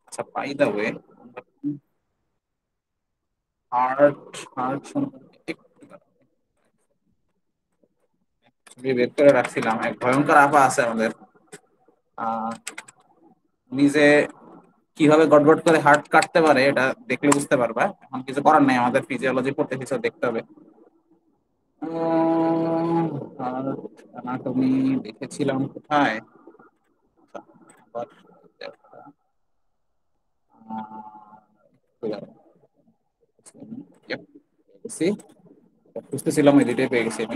আচ্ছা, by the way, heart heart সম্পর্কে ছবি বের করে রাখছিলাম। এক ভয়ঙ্কর আপা আছে আমাদের, আহ উনি যে কিভাবে গড়বড় করে হার্ট কাটতে পারে এটা দেখলে বুঝতে পারবা। এখন কিছু করার নাই, আমাদের ফিজিওলজি পড়তে কিছু দেখতে হবে। হার্ট অ্যানাটমি দেখেছিলাম কোথায়? আবার দেখা, Yep, পেয়ে গেছি। খুঁজতেছিলাম, ওই দুইটাই পেয়ে গেছি আমি।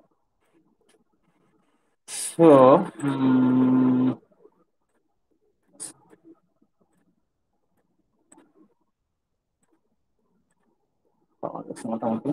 তো পাওয়া গেছে মোটামুটি।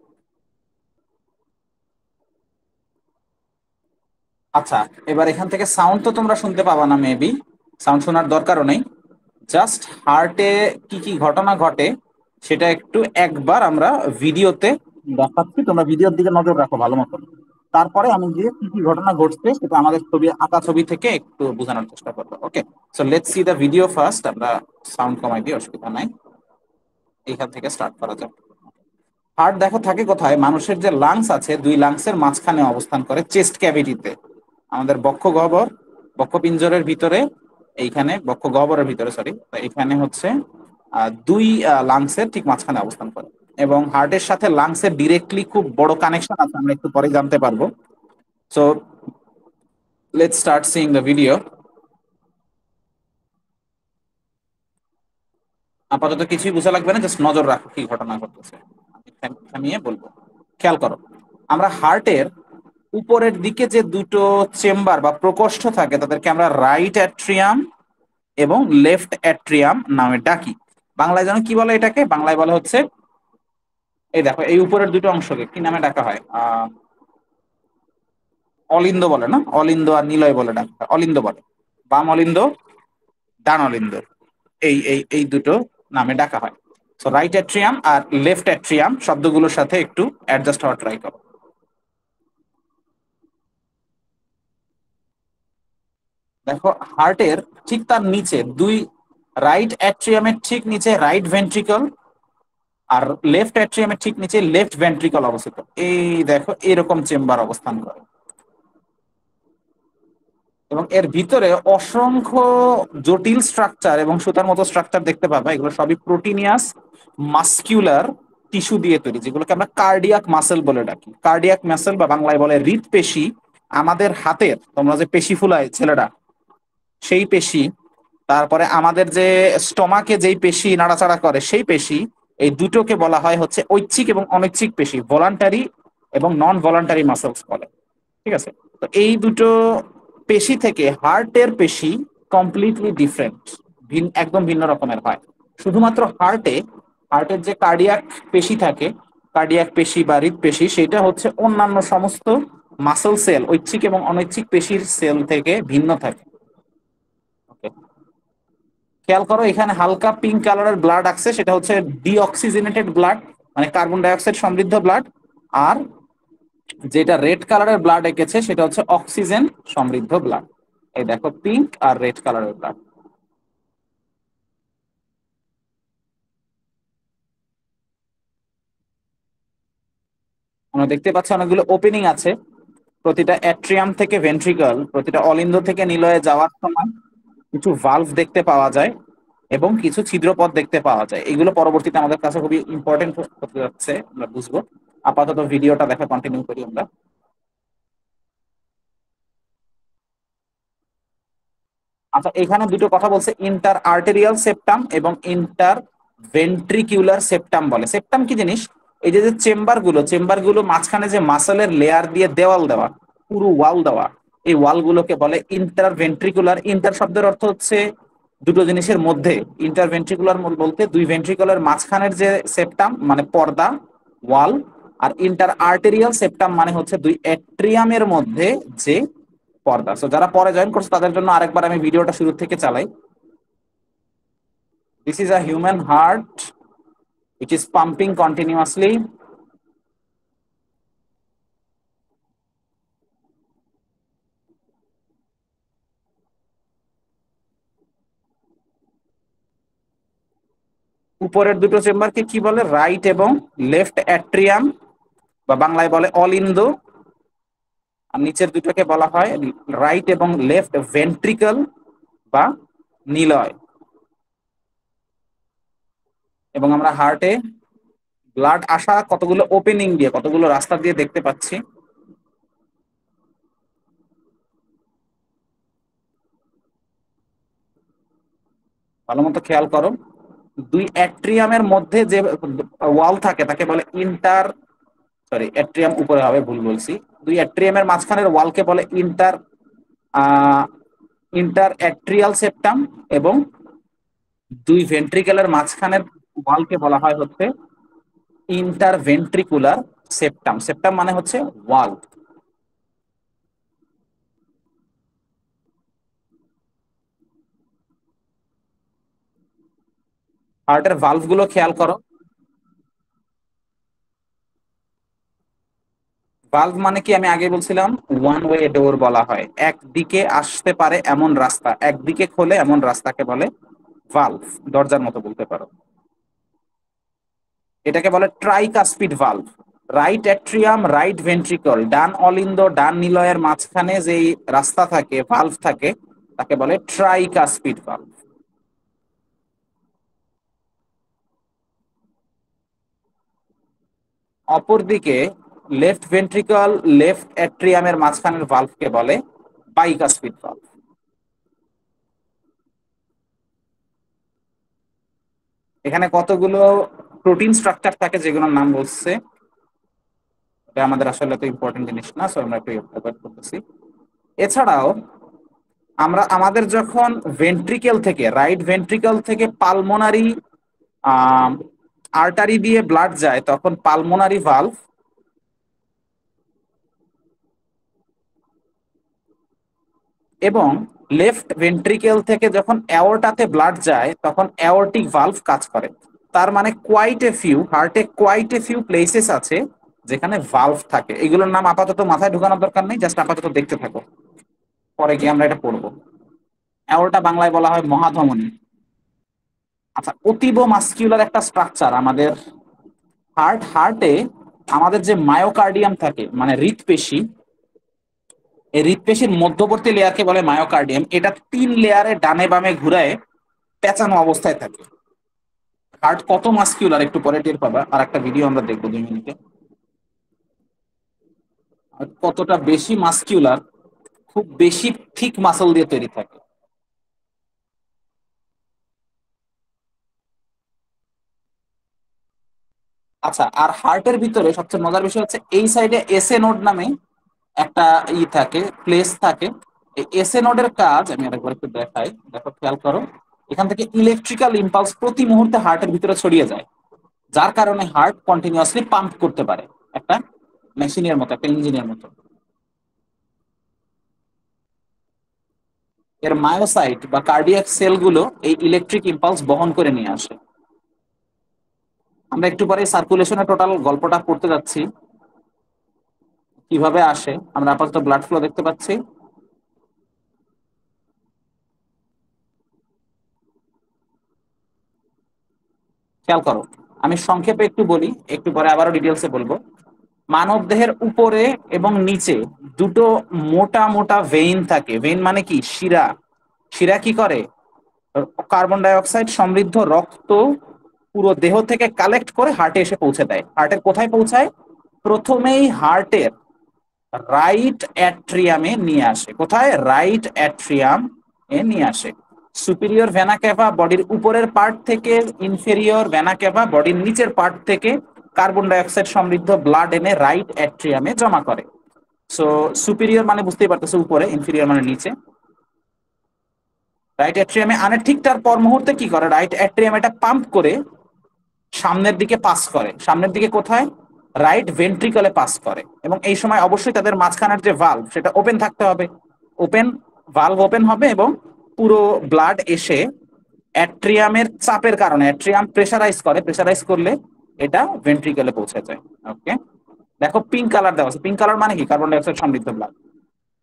আচ্ছা, এবার এখান থেকে সাউন্ড তো তোমরা শুনতে পাবা না মেবি, সাউন্ড শোনার দরকারও নেই। জাস্ট হার্টে কি কি ঘটনা ঘটে সেটা একটু একবার আমরা ভিডিওতে দেখাচ্ছি, তোমরা ভিডিওর দিকে নজর রাখো ভালো মতো। তারপরে আমি গিয়ে কি কি ঘটনা ঘটছে সেটা আমাদের ছবি, আঁকা ছবি থেকে একটু বোঝানোর চেষ্টা করবো। Okay, so let's see the video first. আমরা সাউন্ড কমাই দিই, অসুবিধা নাই, এইখান থেকে স্টার্ট করা যাক। হার্ট দেখো থাকে কোথায়? মানুষের যে লাংস আছে, দুই লাংসের মাঝখানে অবস্থান করে, চেস্ট ক্যাভিটিতে, আমাদের বক্ষ গহ্বর, বক্ষপিঞ্জরের ভিতরে, এইখানে বক্ষ গহ্বরের ভিতরে, সরি, এখানে হচ্ছে দুই লাংসের ঠিক মাঝখানে অবস্থান করে। এবং হার্টের সাথে লাংসের ডিরেক্টলি খুব বড় কানেকশন আছে, আমরা একটু পরে জানতে পারবো। So let's start seeing the video. আপাতত কিছুই বোঝা লাগবে না, জাস্ট নজর রাখো কি ঘটনা ঘটতেছে। আমি থামিয়ে বলবো। খেয়াল করো, আমরা হার্টের উপরের দিকে যে দুটো চেম্বার বা প্রকোষ্ঠ থাকে তাদেরকে আমরা রাইট অ্যাট্রিয়াম এবং লেফট অ্যাট্রিয়াম নামে ডাকি। বাংলায় জানো কি বলে এটাকে? বাংলায় বলা হচ্ছে, এই দেখো এই উপরের দুটো অংশকে কি নামে ডাকা হয়? অলিন্দ বলে না? অলিন্দ আর নিলয় বলে ডাকা হয়, অলিন্দ বলে। বাম অলিন্দ, ডান অলিন্দ, এই এই এই দুটো নামে ডাকা হয়। সো রাইট অ্যাট্রিয়াম আর লেফট অ্যাট্রিয়াম শব্দগুলোর সাথে একটু অ্যাডজাস্ট হওয়ার ট্রাই করো। দেখো হার্টের ঠিক তার নিচে দুই, রাইট অ্যাট্রিয়ামের ঠিক নিচে রাইট ভেন্ট্রিকল, আর লেফট অ্যাট্রিয়ামের ঠিক নিচে লেফট ভেন্ট্রিকল অবস্থিত। এই দেখো এরকম চেম্বার অবস্থান করে, এবং এর ভিতরে অসংখ্য জটিল স্ট্রাকচার এবং সুতার মতো স্ট্রাকচার দেখতে পাবা। এগুলো সবই প্রোটিনিয়াস মাস্কিউলার টিস্যু দিয়ে তৈরি, যেগুলোকে আমরা কার্ডিয়াক মাসেল বলে ডাকি। কার্ডিয়াক মাসেল বা বাংলায় বলে হৃৎপেশি। আমাদের হাতের তোমরা যে পেশি ফুলায় ছেলেরা, সেই পেশি, তারপরে আমাদের যে স্টমাকে যেই পেশি নাড়াচাড়া করে সেই পেশি, এই দুটোকে বলা হয় হচ্ছে ঐচ্ছিক এবং অনৈচ্ছিক পেশি, ভলান্টারি এবং নন ভলান্টারি মাসেলস বলে। ঠিক আছে? তো এই দুটো পেশি থেকে হার্টের পেশি কমপ্লিটলি ডিফারেন্ট, একদম ভিন্ন রকমের হয়। শুধুমাত্র হার্টে, হার্টের যে কার্ডিয়াক পেশি থাকে, কার্ডিয়াক পেশি বা হৃৎপেশি, সেটা হচ্ছে অন্যান্য সমস্ত মাসল সেল, ঐচ্ছিক এবং অনৈচ্ছিক পেশির সেল থেকে ভিন্ন থাকে। ওকে, খেয়াল করো এখানে হালকা পিঙ্ক কালারের ব্লাড আছে, সেটা হচ্ছে ডিঅক্সিজেনেটেড ব্লাড, মানে কার্বন ডাই অক্সাইড সমৃদ্ধ ব্লাড। আর যেটা রেড কালারের ব্লাড এঁকেছে সেটা হচ্ছে অক্সিজেন সমৃদ্ধ ব্লাড। এই দেখো পিঙ্ক আর রেড কালারের ব্লাড। আমরা দেখতে পাচ্ছি অনেকগুলো ওপেনিং আছে, প্রতিটা অ্যাট্রিয়াম থেকে ভেন্ট্রিকল, প্রতিটা অলিন্দ থেকে নিলয়ে যাওয়ার সময় কিছু ভালভ দেখতে পাওয়া যায় এবং কিছু ছিদ্রপথ দেখতে পাওয়া যায়। এগুলো পরবর্তীতে আমাদের কাছে খুবই ইম্পর্টেন্ট হতে যাচ্ছে, আমরা বুঝবো। আপাতত ভিডিওটা দেখা কন্টিনিউ করি আমরা। আচ্ছা, এখানে দুটো কথা বলছে, ইন্টার আর্টেরিয়াল সেপ্টাম এবং ইন্টার ভেন্ট্রিকিউলার সেপ্টাম বলে। সেপ্টাম কি জিনিস? এই যে যে চেম্বার গুলো, চেম্বার গুলো মাঝখানে যে মাসেলের লেয়ার দিয়ে দেওয়াল দেওয়া, পুরো ওয়াল দেওয়া, এই ওয়াল গুলোকে বলে ইন্টার ভেন্ট্রিকুলার। ইন্টার শব্দের অর্থ হচ্ছে দুটো জিনিসের মধ্যে। ইন্টার ভেন্ট্রিকুলার বলতে দুই ভেন্ট্রিকুলার মাঝখানের যে সেপ্টাম মানে পর্দা, ওয়াল। আর ইন্টার আর্টেরিয়াল সেপ্টাম মানে হচ্ছে দুই অ্যাট্রিয়ামের মধ্যে যে পর্দা। সো যারা পরে জয়েন করছে তাদের জন্য আরেকবার আমি ভিডিওটা শুরু থেকে চালাই। This is a human heart, it is pumping continuously. উপরের দুটো চেম্বারকে কি বলে? রাইট এবং লেফট অ্যাট্রিয়াম, বা বাংলায় বলে অলিন্দ। আর নিচের দুটোকে বলা হয় রাইট এবং লেফট ভেন্ট্রিকল বা নিলয়। এবং আমরা হার্টে ব্লাড আসা কতগুলো ওপেনিং দিয়ে, কতগুলো রাস্তা দিয়ে দেখতে পাচ্ছি। ভালো মতো খেয়াল করো। দুই অ্যাট্রিয়ামের মধ্যে যে ওয়াল থাকে তাকে বলে ইন্টার, সরি অ্যাট্রিয়াম উপরে হবে, ভুল বলছি। দুই অ্যাট্রিয়ামের মাঝখানের ওয়ালকে বলে inter uh inter atrial septum, এবং দুই ভেন্ট্রিকেলের মাঝখানের ওয়ালকে বলা হয় হচ্ছে ইন্টারভেন্ট্রিকুলার সেপ্টাম। সেপ্টাম মানে হচ্ছে ওয়াল। হার্টের ভালভ গুলো খেয়াল করো। ভালভ মানে কি আমি আগে বলছিলাম, ওয়ান ওয়ে ডোর বলা হয়। একদিকে আসতে পারে এমন রাস্তা, একদিকে খোলে এমন রাস্তাকে বলে ভালভ। দরজার মতো বলতে পারো। এটাকে বলে tricuspid valve. Right atrium, right ventricle, ডান অলিন্দ ডান নিলয়ের মাঝখানে যেই রাস্তা থাকে, ভালভ থাকে, তাকে বলে ট্রাইকাস্পিড ভালভ। অপরদিকে লেফট ভেন্ট্রিকল, লেফট অ্যাট্রিয়ামের মাঝখানের ভালভকে বলে বাইকাস্পিড ভালভ। এখানে কতগুলো প্রোটিন স্ট্রাকচার থাকে যেগুলোর নাম বলছে, এটা আমাদের আসলে তো ইম্পর্টেন্ট জিনিস না, সো আমরা একটু অ্যাভয়েড করতেছি। এছাড়াও আমরা আমাদের যখন ভেন্ট্রিকেল থেকে, রাইট ভেন্ট্রিকল থেকে পালমোনারি আর্টারি দিয়ে ব্লাড যায়, তখন পালমোনারি ভালভ, এবং লেফট ভেন্ট্রিকেল থেকে যখন অ্যাওর্টাতে ব্লাড যায় তখন অ্যাওর্টিক ভালভ কাজ করে। তার মানে কোয়াইট এ ফিউ, হার্টে কোয়াইট এ ফিউ প্লেসেস আছে যেখানে ভালভ থাকে। এগুলোর নাম আপাতত মাথায় ঢোকানোর দরকার নেই, জাস্ট আপাতত দেখতে থাকো, পরে গিয়ে আমরা এটা পড়বো। অ্যাওর্টা বাংলায় বলা হয় মহাধমনী। আচ্ছা, অতীব মাস্কিউলার একটা স্ট্রাকচার আমাদের হার্টে আমাদের যে মায়োকার্ডিয়াম থাকে, মানে হৃৎপেশি, এই হৃৎপেশির মধ্যবর্তী লেয়ারকে বলে মায়োকার্ডিয়াম। এটা তিন লেয়ারে ডানে বামে ঘুরায় পেঁচানো অবস্থায় থাকে। হার্ট কত মাস্কিউলার একটু পরে টের পাবা, আর একটা ভিডিও আমরা দেখবো 2 মিনিটে। আর কতটা বেশি মাস্কিউলার, খুব বেশি থিক মাসল দিয়ে তৈরি থাকে। আচ্ছা, আর হার্টের ভিতরে সবচেয়ে মজার বিষয় হচ্ছে এই সাইডে এসএ নোড নামে একটা থাকে, প্লেস থাকে। এই এসএ নোডের কাজ আমি আরেকবার একটু দেখাই, দেখো খেয়াল করো। এখান থেকে ইলেকট্রিক্যাল ইম্পালস প্রতি মুহূর্তে হার্টের ভিতরে ছড়িয়ে যায়, যার কারণে হার্ট কন্টিনিউয়াসলি পাম্প করতে পারে, একটা মেশিনের মতো, একটা ইঞ্জিনের মতো। এর মায়োসাইট বা কার্ডিয়াক সেলগুলো এই ইলেকট্রিক ইম্পালস বহন করে নিয়ে আসে। আমরা একটু পরে সার্কুলেশনের টোটাল গল্পটা পড়তে যাচ্ছি, কিভাবে আসে। আমরা আপাতত ব্লাড ফ্লো দেখতে পাচ্ছি। খেয়াল করো, আমি সংক্ষেপে একটু বলি, একটু পরে আবারও ডিটেলসে বলবো। মানব দেহের উপরে এবং নিচে দুটো মোটা মোটা ভেইন থাকে। ভেইন মানে কি? শিরা। শিরা কি করে? কার্বন ডাই অক্সাইড সমৃদ্ধ রক্ত পুরো দেহ থেকে কালেক্ট করে হার্টে এসে পৌঁছে দেয়। হার্টের কোথায় পৌঁছায়? প্রথমেই হার্টের রাইট অ্যাট্রিয়ামে নিয়ে আসে। কোথায়? রাইট অ্যাট্রিয়াম এ নিয়ে আসে। সুপিরিয়র ভেনা ক্যাভা বডির উপরের পার্ট থেকে, ইনফেরিয়র ভেনা ক্যাভা বডির নিচের পার্ট থেকে কার্বন ডাই অক্সাইড সমৃদ্ধ ব্লাড এনে রাইট অ্যাট্রিয়ামে জমা করে। সো সুপিরিয়র মানে বুঝতেই পারতেছো উপরে, ইনফেরিয়র মানে নিচে। রাইট অ্যাট্রিয়ামে আনে, ঠিক তার পর মুহূর্তে কি করে? রাইট অ্যাট্রিয়াম এটা পাম্প করে সামনের দিকে পাস করে। সামনের দিকে কোথায়? রাইট ভেন্ট্রিকলে পাস করে। এবং এই সময় অবশ্যই তাদের মাঝখানের যে ভালভ সেটা ওপেন থাকতে হবে। ওপেন, ভালভ ওপেন হবে এবং পুরো ব্লাড এসে অ্যাট্রিয়ামের চাপের কারণে, অ্যাট্রিয়াম প্রেসারাইজ করে, প্রেসারাইজ করলে এটা ভেন্ট্রিকলে পৌঁছে যায়। ওকে, দেখো পিঙ্ক কালার দেওয়া আছে। পিঙ্ক কালার মানে কি? কার্বন ডাই অক্সাইড সমৃদ্ধ ব্লাড।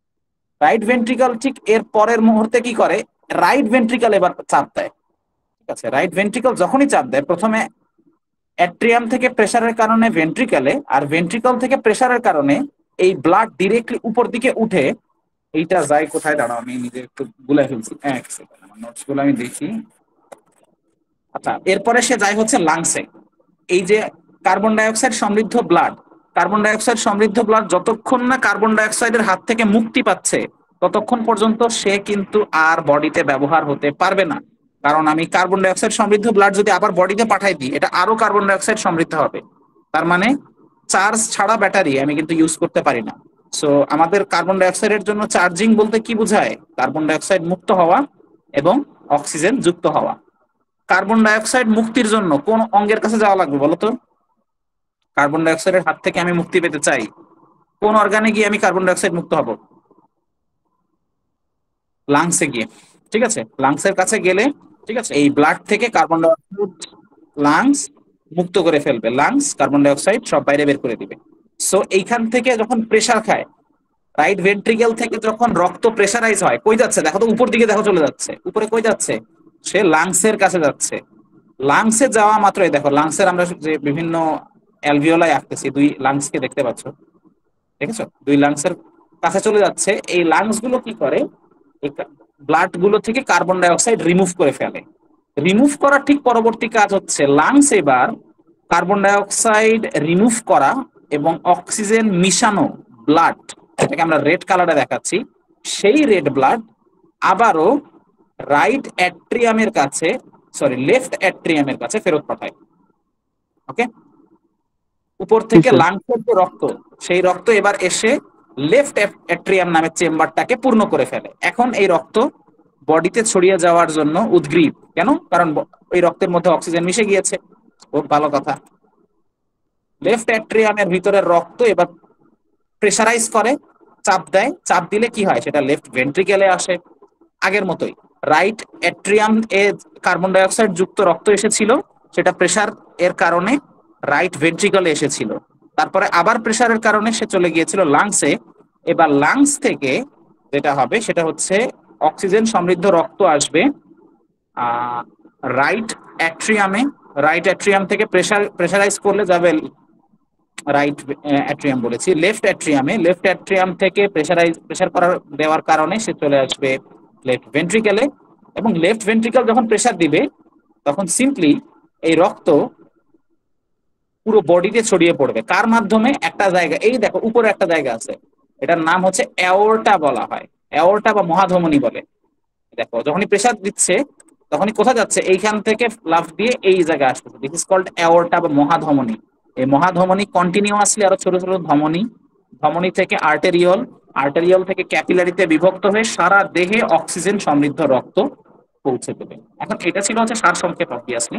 রাইট ভেন্ট্রিকল ঠিক এর পরের মুহূর্তে কি করে? রাইট ভেন্ট্রিকল এবার চাপ দেয়। আছে, রাইট ভেন্ট্রিকল যখনই চাপ দেয় প্রথমে অ্যাট্রিয়াম থেকে প্রেসারের কারণে ভেন্ট্রিকলে, আর ভেন্ট্রিকল থেকে প্রেসারের কারণে এই ব্লাড ডিরেক্টলি উপর দিকে উঠে এইটা যায় কোথায়, দাঁড়াও আমি নিজে একটু গুলাই ফেলছি, এক সেকেন্ড আমার নোটস গুলো আমি দেখি। আচ্ছা, এরপরে সে যায় হচ্ছে লাংসে। এই যে কার্বন ডাইঅক্সাইড সমৃদ্ধ ব্লাড, কার্বন ডাইঅক্সাইড সমৃদ্ধ ব্লাড যতক্ষণ না কার্বন ডাইঅক্সাইডের হাত থেকে মুক্তি পাচ্ছে ততক্ষণ পর্যন্ত সে কিন্তু আর বডিতে ব্যবহার হতে পারবে না। কারণ আমি কার্বন ডাইঅক্সাইড সমৃদ্ধ ব্লাড যদি আবার বডিতে পাঠাই দিই, এটা আরো কার্বন ডাইঅক্সাইড সমৃদ্ধ হবে। তার মানে চার্জ ছাড়া ব্যাটারি আমি কিন্তু ইউজ করতে পারি না। সো আমাদের কার্বন ডাইঅক্সাইডের জন্য চার্জিং বলতে কি বোঝায়? কার্বন ডাইঅক্সাইড মুক্ত হওয়া এবং অক্সিজেন যুক্ত হওয়া। কার্বন ডাইঅক্সাইড মুক্তির জন্য কোন অঙ্গের কাছে যাওয়া লাগবে বলতো? কার্বন ডাইঅক্সাইডের হাত থেকে আমি মুক্তি পেতে চাই, কোন অর্গানে গিয়ে আমি কার্বন ডাইঅক্সাইড মুক্ত হব? লাংসে গিয়ে। ঠিক আছে, লাংসের কাছে গেলে ঠিক আছে এই ব্লাড থেকে কার্বন ডাইঅক্সাইড লাংস মুক্ত করে ফেলবে, লাংস কার্বন ডাইঅক্সাইড সব বাইরে বের করে দিবে। সো এইখান থেকে যখন প্রেসার খায়, রাইট ভেন্ট্রিকেল থেকে যখন রক্ত প্রেসারাইজ হয়, কই যাচ্ছে দেখো তো, উপর দিকে দেখো চলে যাচ্ছে, উপরে কই যাচ্ছে? সে লাংসের কাছে যাচ্ছে। লাংসে যাওয়া মাত্রই দেখো, লাংসের আমরা যে বিভিন্ন অ্যালভিওলাই আঁকতেছি, দুই লাংসকে দেখতে পাচ্ছ, দেখেছো দুই লাংসের কাছে চলে যাচ্ছে। এই লাংস গুলো কি করে, এই ব্লাড গুলো থেকে কার্বন ডাইঅক্সাইড রিমুভ করে ফেলে। রিমুভ করার ঠিক পরবর্তী কাজ হচ্ছে লাংস এবার কার্বন ডাইঅক্সাইড রিমুভ করা এবং অক্সিজেন মিশানো ব্লাড, এটাকে আমরা রেড কালারে দেখাচ্ছি, সেই রেড ব্লাড আবারও রাইট অ্যাট্রিয়ামের কাছে, সরি লেফট অ্যাট্রিয়ামের কাছে ফেরত পাঠায়। ওকে, উপর জি থেকে স্যার। লাংসের যে রক্ত, সেই রক্ত এবার এসে লেফট অ্যাট্রিয়াম নামের চেম্বারটাকে পূর্ণ করে ফেলে। এখন এই রক্ত বডিতে ছড়িয়ে যাওয়ার জন্য উদ্গ্রীব। কেন? কারণ এই রক্তের মধ্যে অক্সিজেন মিশে গিয়েছে। খুব ভালো কথা। লেফট অ্যাট্রিয়ামের ভিতরের রক্ত এবার প্রেসারাইজ করে, চাপ দেয়, চাপ দিলে কি হয়, সেটা লেফট ভেন্ট্রিকেলে আসে আগের মতোই। রাইট অ্যাট্রিয়াম এ কার্বন ডাইঅক্সাইড যুক্ত রক্ত এসেছিল, সেটা প্রেসার এর কারণে রাইট ভেন্ট্রিকলে এসেছিল। তারপরে আবার প্রেসারের কারণে সে চলে গিয়েছিল লাংসে। এবার লাংস থেকে যেটা হবে সেটা হচ্ছে অক্সিজেন সমৃদ্ধ রক্ত আসবে রাইট অ্যাট্রিয়ামে। রাইট অ্যাট্রিয়াম থেকে প্রেসারাইজ করলে যাবে, রাইট অ্যাট্রিয়াম বলেছি, লেফট অ্যাট্রিয়ামে। লেফট অ্যাট্রিয়াম থেকে প্রেসার করার দেওয়ার কারণে সে চলে আসবে লেফট ভেন্ট্রিকেলে। এবং লেফট ভেন্ট্রিকেল যখন প্রেসার দিবে তখন সিম্পলি এই রক্ত পুরো বডিতে ছড়িয়ে পড়বে। কার মাধ্যমে? একটা জায়গা, এই দেখো উপরে একটা জায়গা আছে, এটার নাম হচ্ছে অ্যাওর্টা বলা হয়, অ্যাওর্টা বা মহাধমনী বলে। দেখো যখনই প্রেসার দিচ্ছে তখনই কোথায় যাচ্ছে, এইখান থেকে লাফ দিয়ে এই জায়গায় আসতেছে, দিস ইজ কল্ড অ্যাওর্টা বা মহাধমনী। এই মহাধমনী কন্টিনিউয়াসলি আরো ছোট ছোট ধমনী, ধমনী থেকে আর্টেরিয়ল, আর্টেরিয়ল থেকে ক্যাপিলারিতে বিভক্ত হয়ে সারা দেহে অক্সিজেন সমৃদ্ধ রক্ত পৌঁছে দেবে। এখন এটা ছিল হচ্ছে সারসংক্ষেপ অবভিয়াসলি।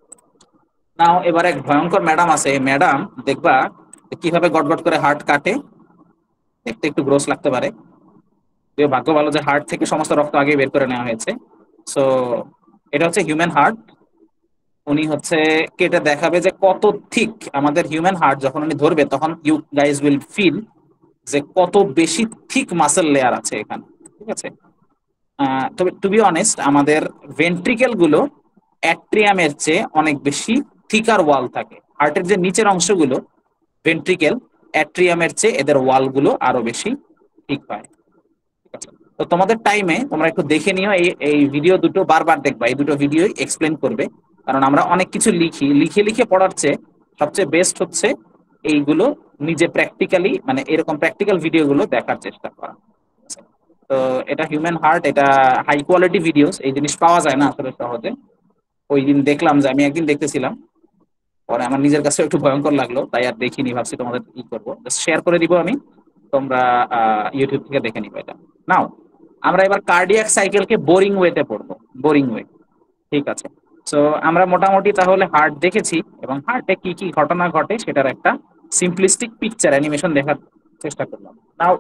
নাও এবার এক ভয়ঙ্কর ম্যাডাম আছে, ম্যাডাম দেখবা কিভাবে গটগট করে হার্ট কাটে, দেখতে একটু গ্রোস লাগতে পারে, ভাগ্য ভালো যে হার্ট থেকে সমস্ত রক্ত আগে বের করে নেওয়া হয়েছে। সো এটা হচ্ছে হিউম্যান হার্ট। উনি হচ্ছে কেটে দেখাবে যে কত থিক আমাদের হিউম্যান হার্ট, যখন উনি ধরবে তখন ইউ গাইজ উইল ফিল যে কত বেশি থিক মাসেল লেয়ার আছে এখানে। ঠিক আছে, তবে টু বি অনেস্ট আমাদের ভেন্ট্রিকেল গুলো অ্যাট্রিয়ামের চেয়ে অনেক বেশি থিকার ওয়াল থাকে। হার্টের যে নিচের অংশগুলো ভেন্ট্রিকেল, অ্যাট্রিয়ামের চেয়ে এদের ওয়াল গুলো আরো বেশি ঠিক হয়। ঠিক আছে, তো তোমাদের টাইমে তোমরা একটু দেখে নিও, এই এই ভিডিও দুটো বারবার দেখবা, এই দুটো ভিডিও এক্সপ্লেন করবে। কারণ আমরা অনেক কিছু লিখি, লিখে লিখে পড়ার চেয়ে সবচেয়ে বেস্ট হচ্ছে এইগুলো নিজে প্র্যাকটিক্যালি, মানে এরকম প্র্যাকটিক্যাল ভিডিওগুলো দেখার চেষ্টা করা। তো এটা হিউম্যান হার্ট, এটা হাই কোয়ালিটি ভিডিওস, এই জিনিস পাওয়া যায় না আসলে সহজে। ওই দিন দেখলাম, যে আমি একদিন দেখতেছিলাম, পরে আমার নিজের কাছে একটু ভয়ঙ্কর লাগলো, তাই আর দেখিনি, ভাবছি তোমাদের কি করবো, শেয়ার করে দিব আমি, তোমরা ইউটিউব থেকে দেখে নিবে এটা। নাও আমরা এবার কার্ডিয়াক সাইকেলকে বোরিং ওয়েতে পড়বো, বোরিং ওয়ে। ঠিক আছে, সো আমরা মোটামুটি তাহলে হার্ট দেখেছি এবং হার্টে কি কি ঘটনা ঘটে সেটার একটা সিম্পলিস্টিক পিকচার অ্যানিমেশন দেখার চেষ্টা করলাম। নাও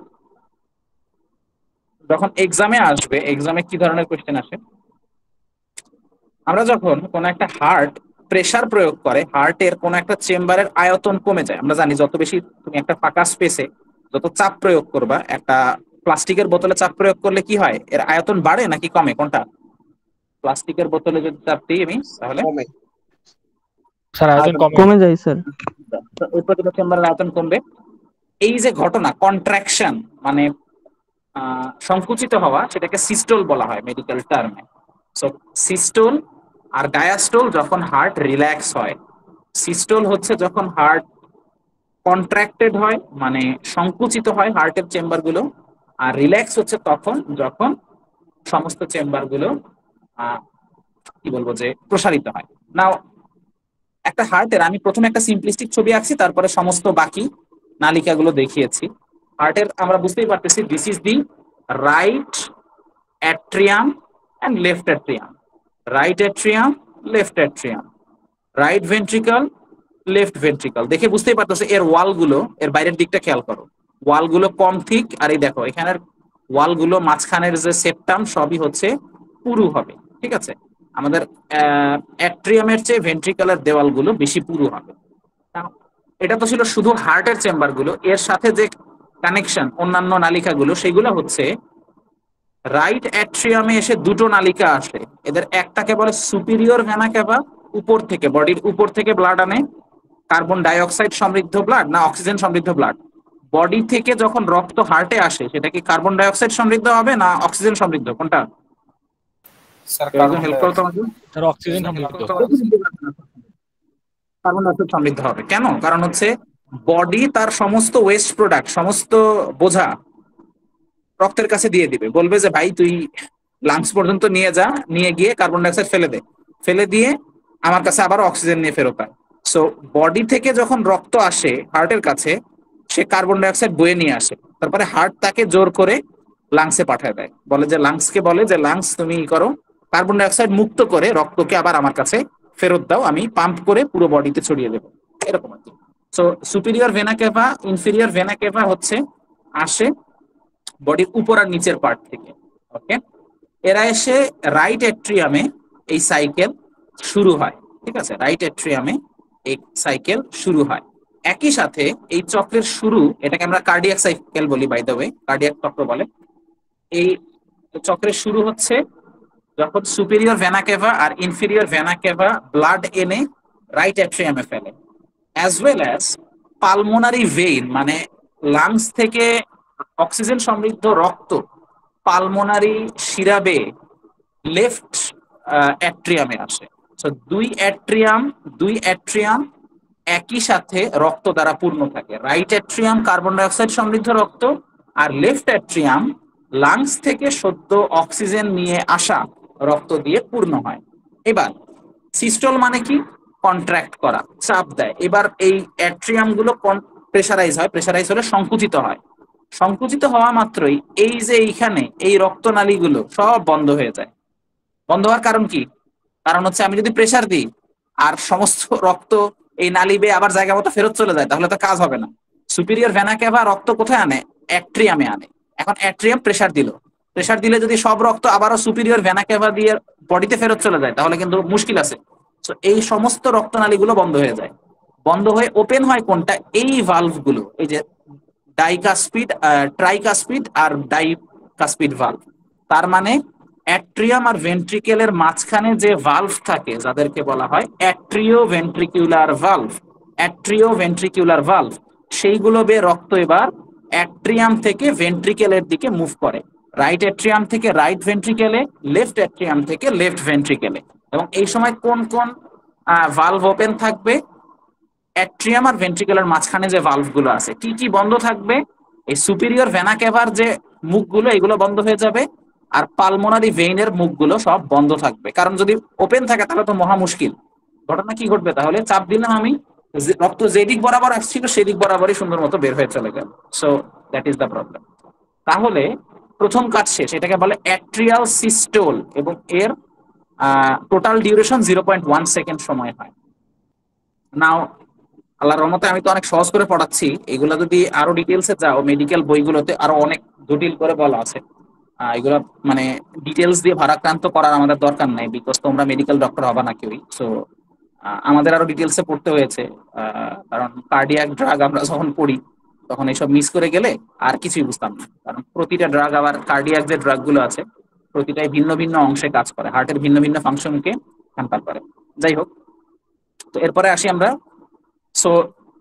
যখন এক্সামে আসবে, এক্সামে কি ধরনের কোয়েশ্চেন আসে, আমরা যখন কোন একটা হার্ট প্রেসার প্রয়োগ করে, হার্টের কোন একটা চেম্বারের আয়তন কমে যায়। আমরা জানি যত বেশি তুমি একটা ফাঁকা স্পেসে যত চাপ প্রয়োগ করবা, একটা প্লাস্টিকের বোতলে চাপ প্রয়োগ করলে কি হয়, এর আয়তন বাড়ে নাকি কমে, কোনটা? প্লাস্টিকের বোতলে যদি চাপ দিই আমি, তাহলে কমে। স্যার আয়তন আয়তন কমে। কমে যায় স্যার। ওই প্রতিটা চেম্বারের আয়তন কমবে। এই যে ঘটনা কন্ট্রাকশন, মানে সংকুচিত হওয়া, সেটাকে সিস্টোল বলা হয় মেডিকেল টার্মে। সো সিস্টোল আর ডায়াস্টোল যখন হার্ট রিল্যাক্স হয়। সিস্টোল হচ্ছে যখন হার্ট কন্ট্রাক্টেড হয়, মানে সংকুচিত হয় হার্টের চেম্বার গুলো। আর রিল্যাক্স হচ্ছে তখন যখন সমস্ত চেম্বার গুলো আহ, কি বলবো যে প্রসারিত হয়। নাও একটা হার্টের আমি প্রথমে একটা সিম্পলিস্টিক ছবি আঁকছি, তারপরে সমস্ত বাকি নালিকাগুলো দেখিয়েছি। হার্টের আমরা বুঝতেই পারতেছি this is the right atrium and left atrium, right atrium, left atrium, right ventricle, left ventricle. দেখে বুঝতেই পারতেছো এর ওয়ালগুলো, এর বাইরের দিকটা খেয়াল করো, ওয়ালগুলো কম থিক। আর এই দেখো এখানের ওয়ালগুলো, মাঝখানের যে সেপ্টাম সবই হচ্ছে পুরু হবে। ঠিক আছে, আমাদের অ্যাট্রিয়ামের চেয়ে ভেন্ট্রিকলের দেওয়ালগুলো বেশি পুরু হবে। এটা তো ছিল শুধু হার্টের চেম্বার গুলো। এর সাথে যে কানেকশন অন্যান্য নালিকাগুলো, সেগুলো হচ্ছে রাইট অ্যাট্রিয়ামে এসে দুটো নালিকা আসে। এদের একটাকে বলে সুপিরিয়র ভেনা ক্যাভা, উপর থেকে, বডির উপর থেকে ব্লাড আনে, কার্বন ডাই অক্সাইড সমৃদ্ধ ব্লাড না অক্সিজেন সমৃদ্ধ ব্লাড। বডি থেকে যখন রক্ত হার্টে আসে, সেটা কি কার্বন ডাই অক্সাইড সমৃদ্ধ হবে না অক্সিজেন সমৃদ্ধ, কোনটা? স্যার কেউ একজন কার্বন হেল্প ডাই করো তো অক্সাইড। আমাকে। স্যার অক্সিজেন সমৃদ্ধ। কার্বন ডাই অক্সাইড সমৃদ্ধ হবে। কেন? কারণ হচ্ছে বডি তার সমস্ত ওয়েস্ট প্রোডাক্ট, সমস্ত বোঝা রক্তের কাছে দিয়ে দিবে, বলবে যে ভাই তুই লাংস পর্যন্ত নিয়ে যা, নিয়ে গিয়ে কার্বন ডাইঅক্সাইড ফেলে দে, ফেলে দিয়ে আমার কাছে আবার অক্সিজেন নিয়ে ফেরত আয়। সো বডি থেকে যখন রক্ত আসে হার্টের কাছে, সে কার্বন ডাইঅক্সাইড বয়ে নিয়ে আসে, তারপরে হার্ট তাকে জোর করে লাংসে পাঠায় দেয়, বলে যে লাংসকে বলে যে লাংস তুমি ই করো, কার্বন ডাইঅক্সাইড মুক্ত করে রক্তকে আবার আমার কাছে ফেরত দাও, আমি পাম্প করে পুরো বডিতে ছড়িয়ে দেবো, এরকম আর কি। So superior vena cava, inferior vena cava হচ্ছে আসে বডির উপর আর নিচের পার্ট থেকে। ওকে, এরা এসে রাইট অ্যাট্রিয়ামে এই সাইকেল শুরু হয়। ঠিক আছে, রাইট অ্যাট্রিয়ামে এই সাইকেল শুরু হয়। একই সাথে এই চক্রের শুরু, এটাকে আমরা কার্ডিয়াক সাইকেল বলি, বাই দ্য ওয়ে কার্ডিয়াক চক্র বলে। এই চক্রের শুরু হচ্ছে যখন সুপিরিয়র ভেনা কেভা আর ইনফিরিয়র ভেনা কেভা ব্লাড এনে রাইট অ্যাট্রিয়ামে ফেলে, as well as pulmonary vein, মানে লাংস থেকে অক্সিজেন সমৃদ্ধ রক্ত পালমোনারি শিরাবে লেফট অ্যাট্রিয়ামে আসে। তো দুই অ্যাট্রিয়াম একই সাথে রক্ত দ্বারা পূর্ণ থাকে। Right atrium carbon dioxide সমৃদ্ধ রক্ত, আর লেফট অ্যাট্রিয়াম লাংস থেকে সদ্য অক্সিজেন নিয়ে আসা রক্ত দিয়ে পূর্ণ হয়। এবার সিস্টল মানে কি? কন্ট্রাক্ট করা, চাপ দেয়। এবার এই অ্যাট্রিয়াম গুলো প্রেসারাইজ হয়, প্রেসারাইজ হলে সংকুচিত হয়। সংকুচিত হওয়া মাত্রই এই যে এইখানে এই রক্তনালীগুলো সব বন্ধ হয়ে যায়। বন্ধ হওয়ার কারণ কি? কারণ হচ্ছে আমি যদি প্রেসার দিই আর সমস্ত রক্ত এই নালী বেয়ে আবার জায়গা মতো ফেরত চলে যায়, তাহলে তো কাজ হবে না। সুপিরিয়র ভেনা কেভা রক্ত কোথায় আনে? অ্যাট্রিয়ামে আনে। এখন অ্যাট্রিয়াম প্রেসার দিল, প্রেসার দিলে যদি সব রক্ত আবারও সুপিরিয়র ভেনা কেভা দিয়ে বডিতে ফেরত চলে যায়, তাহলে কিন্তু মুশকিল আছে। তো এই সমস্ত রক্তনালীগুলো বন্ধ হয়ে যায়। বন্ধ হয়ে ওপেন হয় কোনটা? এই ভালভ গুলো, এই যে ডাইকাসপিড, ট্রাইকাসপিড আর ডাইকাসপিড ভালভ। তার মানে অ্যাট্রিয়াম আর ভেন্ট্রিকেলের মাঝখানে যে ভালভ থাকে, যাদেরকে বলা হয় atrio ventricular valve, atrio ventricular valve, সেইগুলো বেয়ে রক্ত এবার অ্যাট্রিয়াম থেকে ভেন্ট্রিকেলের দিকে মুভ করে। রাইট অ্যাট্রিয়াম থেকে রাইট ভেন্ট্রিকেলে, লেফট অ্যাট্রিয়াম থেকে লেফট ভেন্ট্রিকেলে। এবং এই সময় কোন কোন ভালভ ওপেন থাকবে? অ্যাট্রিয়াম আর ভেন্ট্রিকুলার মাঝখানে যে ভালভ গুলো আছে, কি কি বন্ধ থাকবে? এই সুপিরিয়র ভেনা কেভার যে মুখগুলো, এগুলো বন্ধ হয়ে যাবে। আর পালমোনারি ভেইনের মুখগুলো সব বন্ধ থাকবে, কারণ যদি ওপেন থাকে তাহলে তো মহা মুশকিল। ঘটনা কি ঘটবে? তাহলে চাপ দিলাম আমি, রক্ত যেদিক বরাবর আসছিল সেদিক বরাবরই সুন্দর মতো বের হয়ে চলে গেল। So that is the problem. তাহলে প্রথম কাজ শেষ, এটাকে বলে অ্যাট্রিয়াল সিস্টোল, এবং এর টোটাল ডিউরেশন 0.1 সেকেন্ড সময় হয়। নাও আল্লাহর রহমতে আমি তো অনেক সহজ করে পড়াচ্ছি, এগুলো যদি আরো ডিটেলসে যাও মেডিকেল বইগুলোতে আরো অনেক জটিল করে বলা আছে। এগুলো মানে ডিটেলস দিয়ে ভারাক্রান্ত করার আমাদের দরকার নাই, বিকজ তোমরা মেডিকেল ডক্টর হবা না কেউই। সো আমাদের আরো ডিটেলসে পড়তে হয়েছে, কারণ কার্ডিয়াক ড্রাগ আমরা যখন পড়ি তখন এইসব মিস করে গেলে আর কিছুই বুঝতাম না। কারণ প্রতিটা ড্রাগ, আবার কার্ডিয়াক যে ড্রাগ গুলো আছে প্রতিটাই ভিন্ন ভিন্ন অংশে কাজ করে, হার্টের ভিন্ন ভিন্ন ফাংশনকে হ্যাম্পার করে। যাই হোক, তো এরপরে আসি আমরা। সো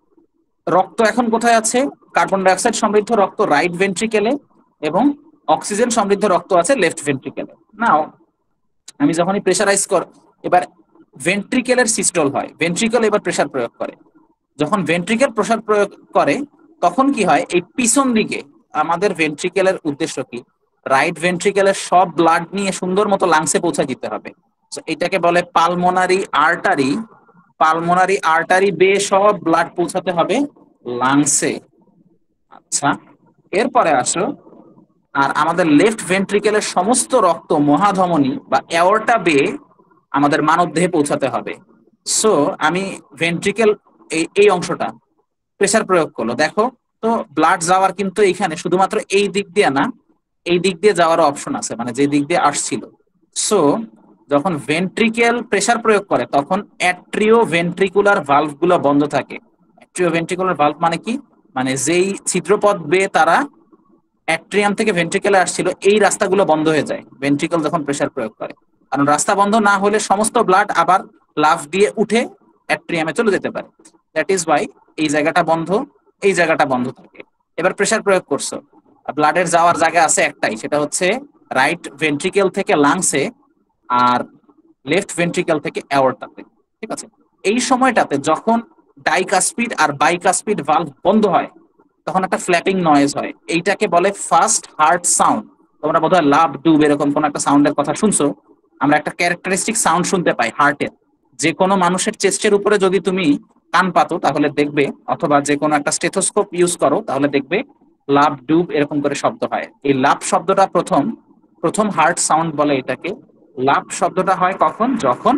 রক্ত এখন কোথায় আছে? কার্বন ডাইঅক্সাইড সমৃদ্ধ রক্ত রাইট ভেন্ট্রিকেলে এবং অক্সিজেন সমৃদ্ধ রক্ত আছে লেফট ভেন্ট্রিকেলে। নাও আমি যখনই প্রেসারাইজ কর, এবার ভেন্ট্রিকেলের সিস্টল হয়, ভেন্ট্রিকেল এবার প্রেসার প্রয়োগ করে। যখন ভেন্ট্রিকেল প্রেসার প্রয়োগ করে তখন কি হয়, এই পিছন দিকে আমাদের ভেন্ট্রিকেলের উদ্দেশ্য কি, রাইট ভেন্ট্রিকেলের সব ব্লাড নিয়ে সুন্দর মতো লাংসে পৌঁছে দিতে হবে। So এটাকে বলে পালমোনারি আর্টারি। পালমোনারি আর্টারি বেয়ে সব ব্লাড পৌঁছাতে হবে লাংসে। আচ্ছা, এরপরে আসো, আর আমাদের লেফট ভেন্ট্রিকেলের সমস্ত রক্ত মহাধমনী বা অ্যাওর্টা বেয়ে আমাদের মানবদেহে পৌঁছাতে হবে। সো আমি ভেন্ট্রিকেল এই এই অংশটা প্রেসার প্রয়োগ করলো, দেখো তো ব্লাড যাওয়ার কিন্তু এইখানে শুধুমাত্র এই দিক দিয়ে না, এই দিক দিয়ে যাওয়ারও অপশন আছে, মানে যে দিক দিয়ে আসছিল। সো যখন ভেন্ট্রিকেল প্রেসার প্রয়োগ করে তখন অ্যাট্রিও ভেন্ট্রিকুলার ভালভ গুলো বন্ধ থাকে। অ্যাট্রিও ভেন্ট্রিকুলার ভালভ মানে কি, মানে যেই ছিদ্রপথ বেয়ে তারা অ্যাট্রিয়াম থেকে ভেন্ট্রিকেলে আসছিল এই রাস্তাগুলো বন্ধ হয়ে যায় ভেন্ট্রিকেল যখন প্রেসার প্রয়োগ করে। কারণ রাস্তা বন্ধ না হলে সমস্ত ব্লাড আবার লাফ দিয়ে উঠে অ্যাট্রিয়ামে চলে যেতে পারে। দ্যাট ইজ ওয়াই এই জায়গাটা বন্ধ, এই জায়গাটা বন্ধ থাকে। এবার প্রেসার প্রয়োগ করছো, ব্লাডের যাওয়ার জায়গা আছে একটাই, সেটা হচ্ছে রাইট ভেন্ট্রিকেল থেকে লাংসে আর লেফট ভেন্ট্রিকেল থেকে অ্যাওর্টাতে। ঠিক আছে, এই সময়টাতে যখন ডাইকাস্পিড আর বাইকাস্পিড ভালভ বন্ধ হয় তখন একটা ফ্ল্যাপিং নয়েজ হয়, এইটাকে বলে ফার্স্ট হার্ট সাউন্ড। তোমরা বোধহয় লাভ ডুব এরকম কোন একটা সাউন্ডের কথা শুনছো। আমরা একটা ক্যারেক্টারিস্টিক সাউন্ড শুনতে পাই হার্টের। যে কোনো মানুষের চেস্টের উপরে যদি তুমি কান পাতো তাহলে দেখবে, অথবা যে কোনো একটা স্টেথোস্কোপ ইউজ করো তাহলে দেখবে লাভ ডুব এরকম করে শব্দ হয়। এই লাভ শব্দটা প্রথম প্রথম হার্ট সাউন্ড বলে এটাকে। লাভ শব্দটা হয় কখন, যখন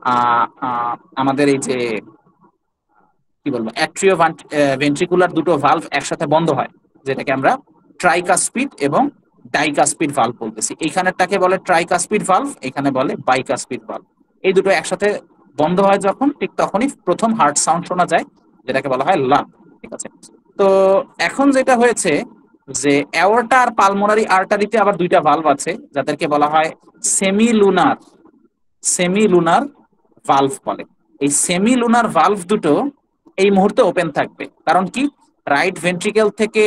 আমাদের এই যে কি বলবো অ্যাট্রিও ভেন্ট্রিকুলার দুটো ভালভ একসাথে বন্ধ হয়, যেটাকে আমরা ট্রাইকাস্পিড এবং ডাইকাস্পিড ভালভ বলতেছি। এইখানেরটাকে বলে ট্রাইকাস্পিড ভালভ, এখানে বলে বাইকাস্পিড ভালভ। এই দুটো একসাথে বন্ধ হয় যখন, ঠিক তখনই প্রথম হার্ট সাউন্ড শোনা যায়, যেটাকে বলা হয় লাভ। ঠিক আছে, তো এখন যেটা হয়েছে যে অ্যাওর্টা আর পালমোনারি আর্টারিতে আবার দুইটা ভালভ আছে যাদেরকে বলা হয় semi lunar, semi lunar valve বলে। এই সেমি লুনার ভালভ দুটো এই মুহূর্তে ওপেন থাকবে, কারণ কি, রাইট ভেন্ট্রিকেল থেকে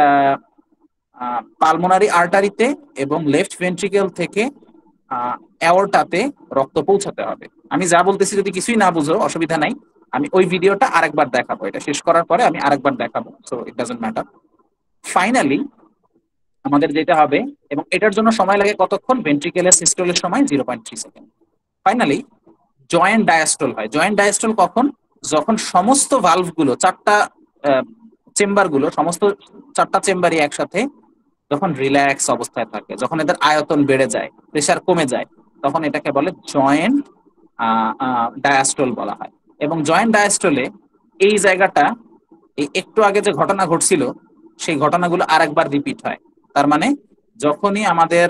পালমোনারি আর্টারিতে এবং লেফট ভেন্ট্রিকেল থেকে অ্যাওর্টাতে রক্ত পৌঁছাতে হবে। আমি যা বলতেছি যদি কিছুই না বুঝো অসুবিধা নাই, আমি ওই ভিডিওটা আরেকবার দেখাবো, এটা শেষ করার পরে আমি আরেকবার দেখাবো, so it doesn't matter. Finally আমাদের যেটা হবে, এবং এটার জন্য সময় লাগে কতক্ষণ, ভেন্ট্রিকেলের সিস্টোলের সময় 0.3 সেকেন্ড। ফাইনালি জয়েন্ট ডায়াস্টল হয়। জয়েন্ট ডায়াস্টল কখন, যখন সমস্ত ভালভ গুলো, চারটা চেম্বার গুলো, সমস্ত চারটা চেম্বারই একসাথে যখন রিল্যাক্স অবস্থায় থাকে, যখন এদের আয়তন বেড়ে যায়, প্রেসার কমে যায়, তখন এটাকে বলে জয়েন্ট ডায়াস্টল বলা হয়। এবং জয়েন্ট ডায়াস্টলে এই জায়গাটা, এই একটু আগে যে ঘটনা ঘটছিল সেই ঘটনাগুলো আরেকবার রিপিট হয়। তার মানে যখনই আমাদের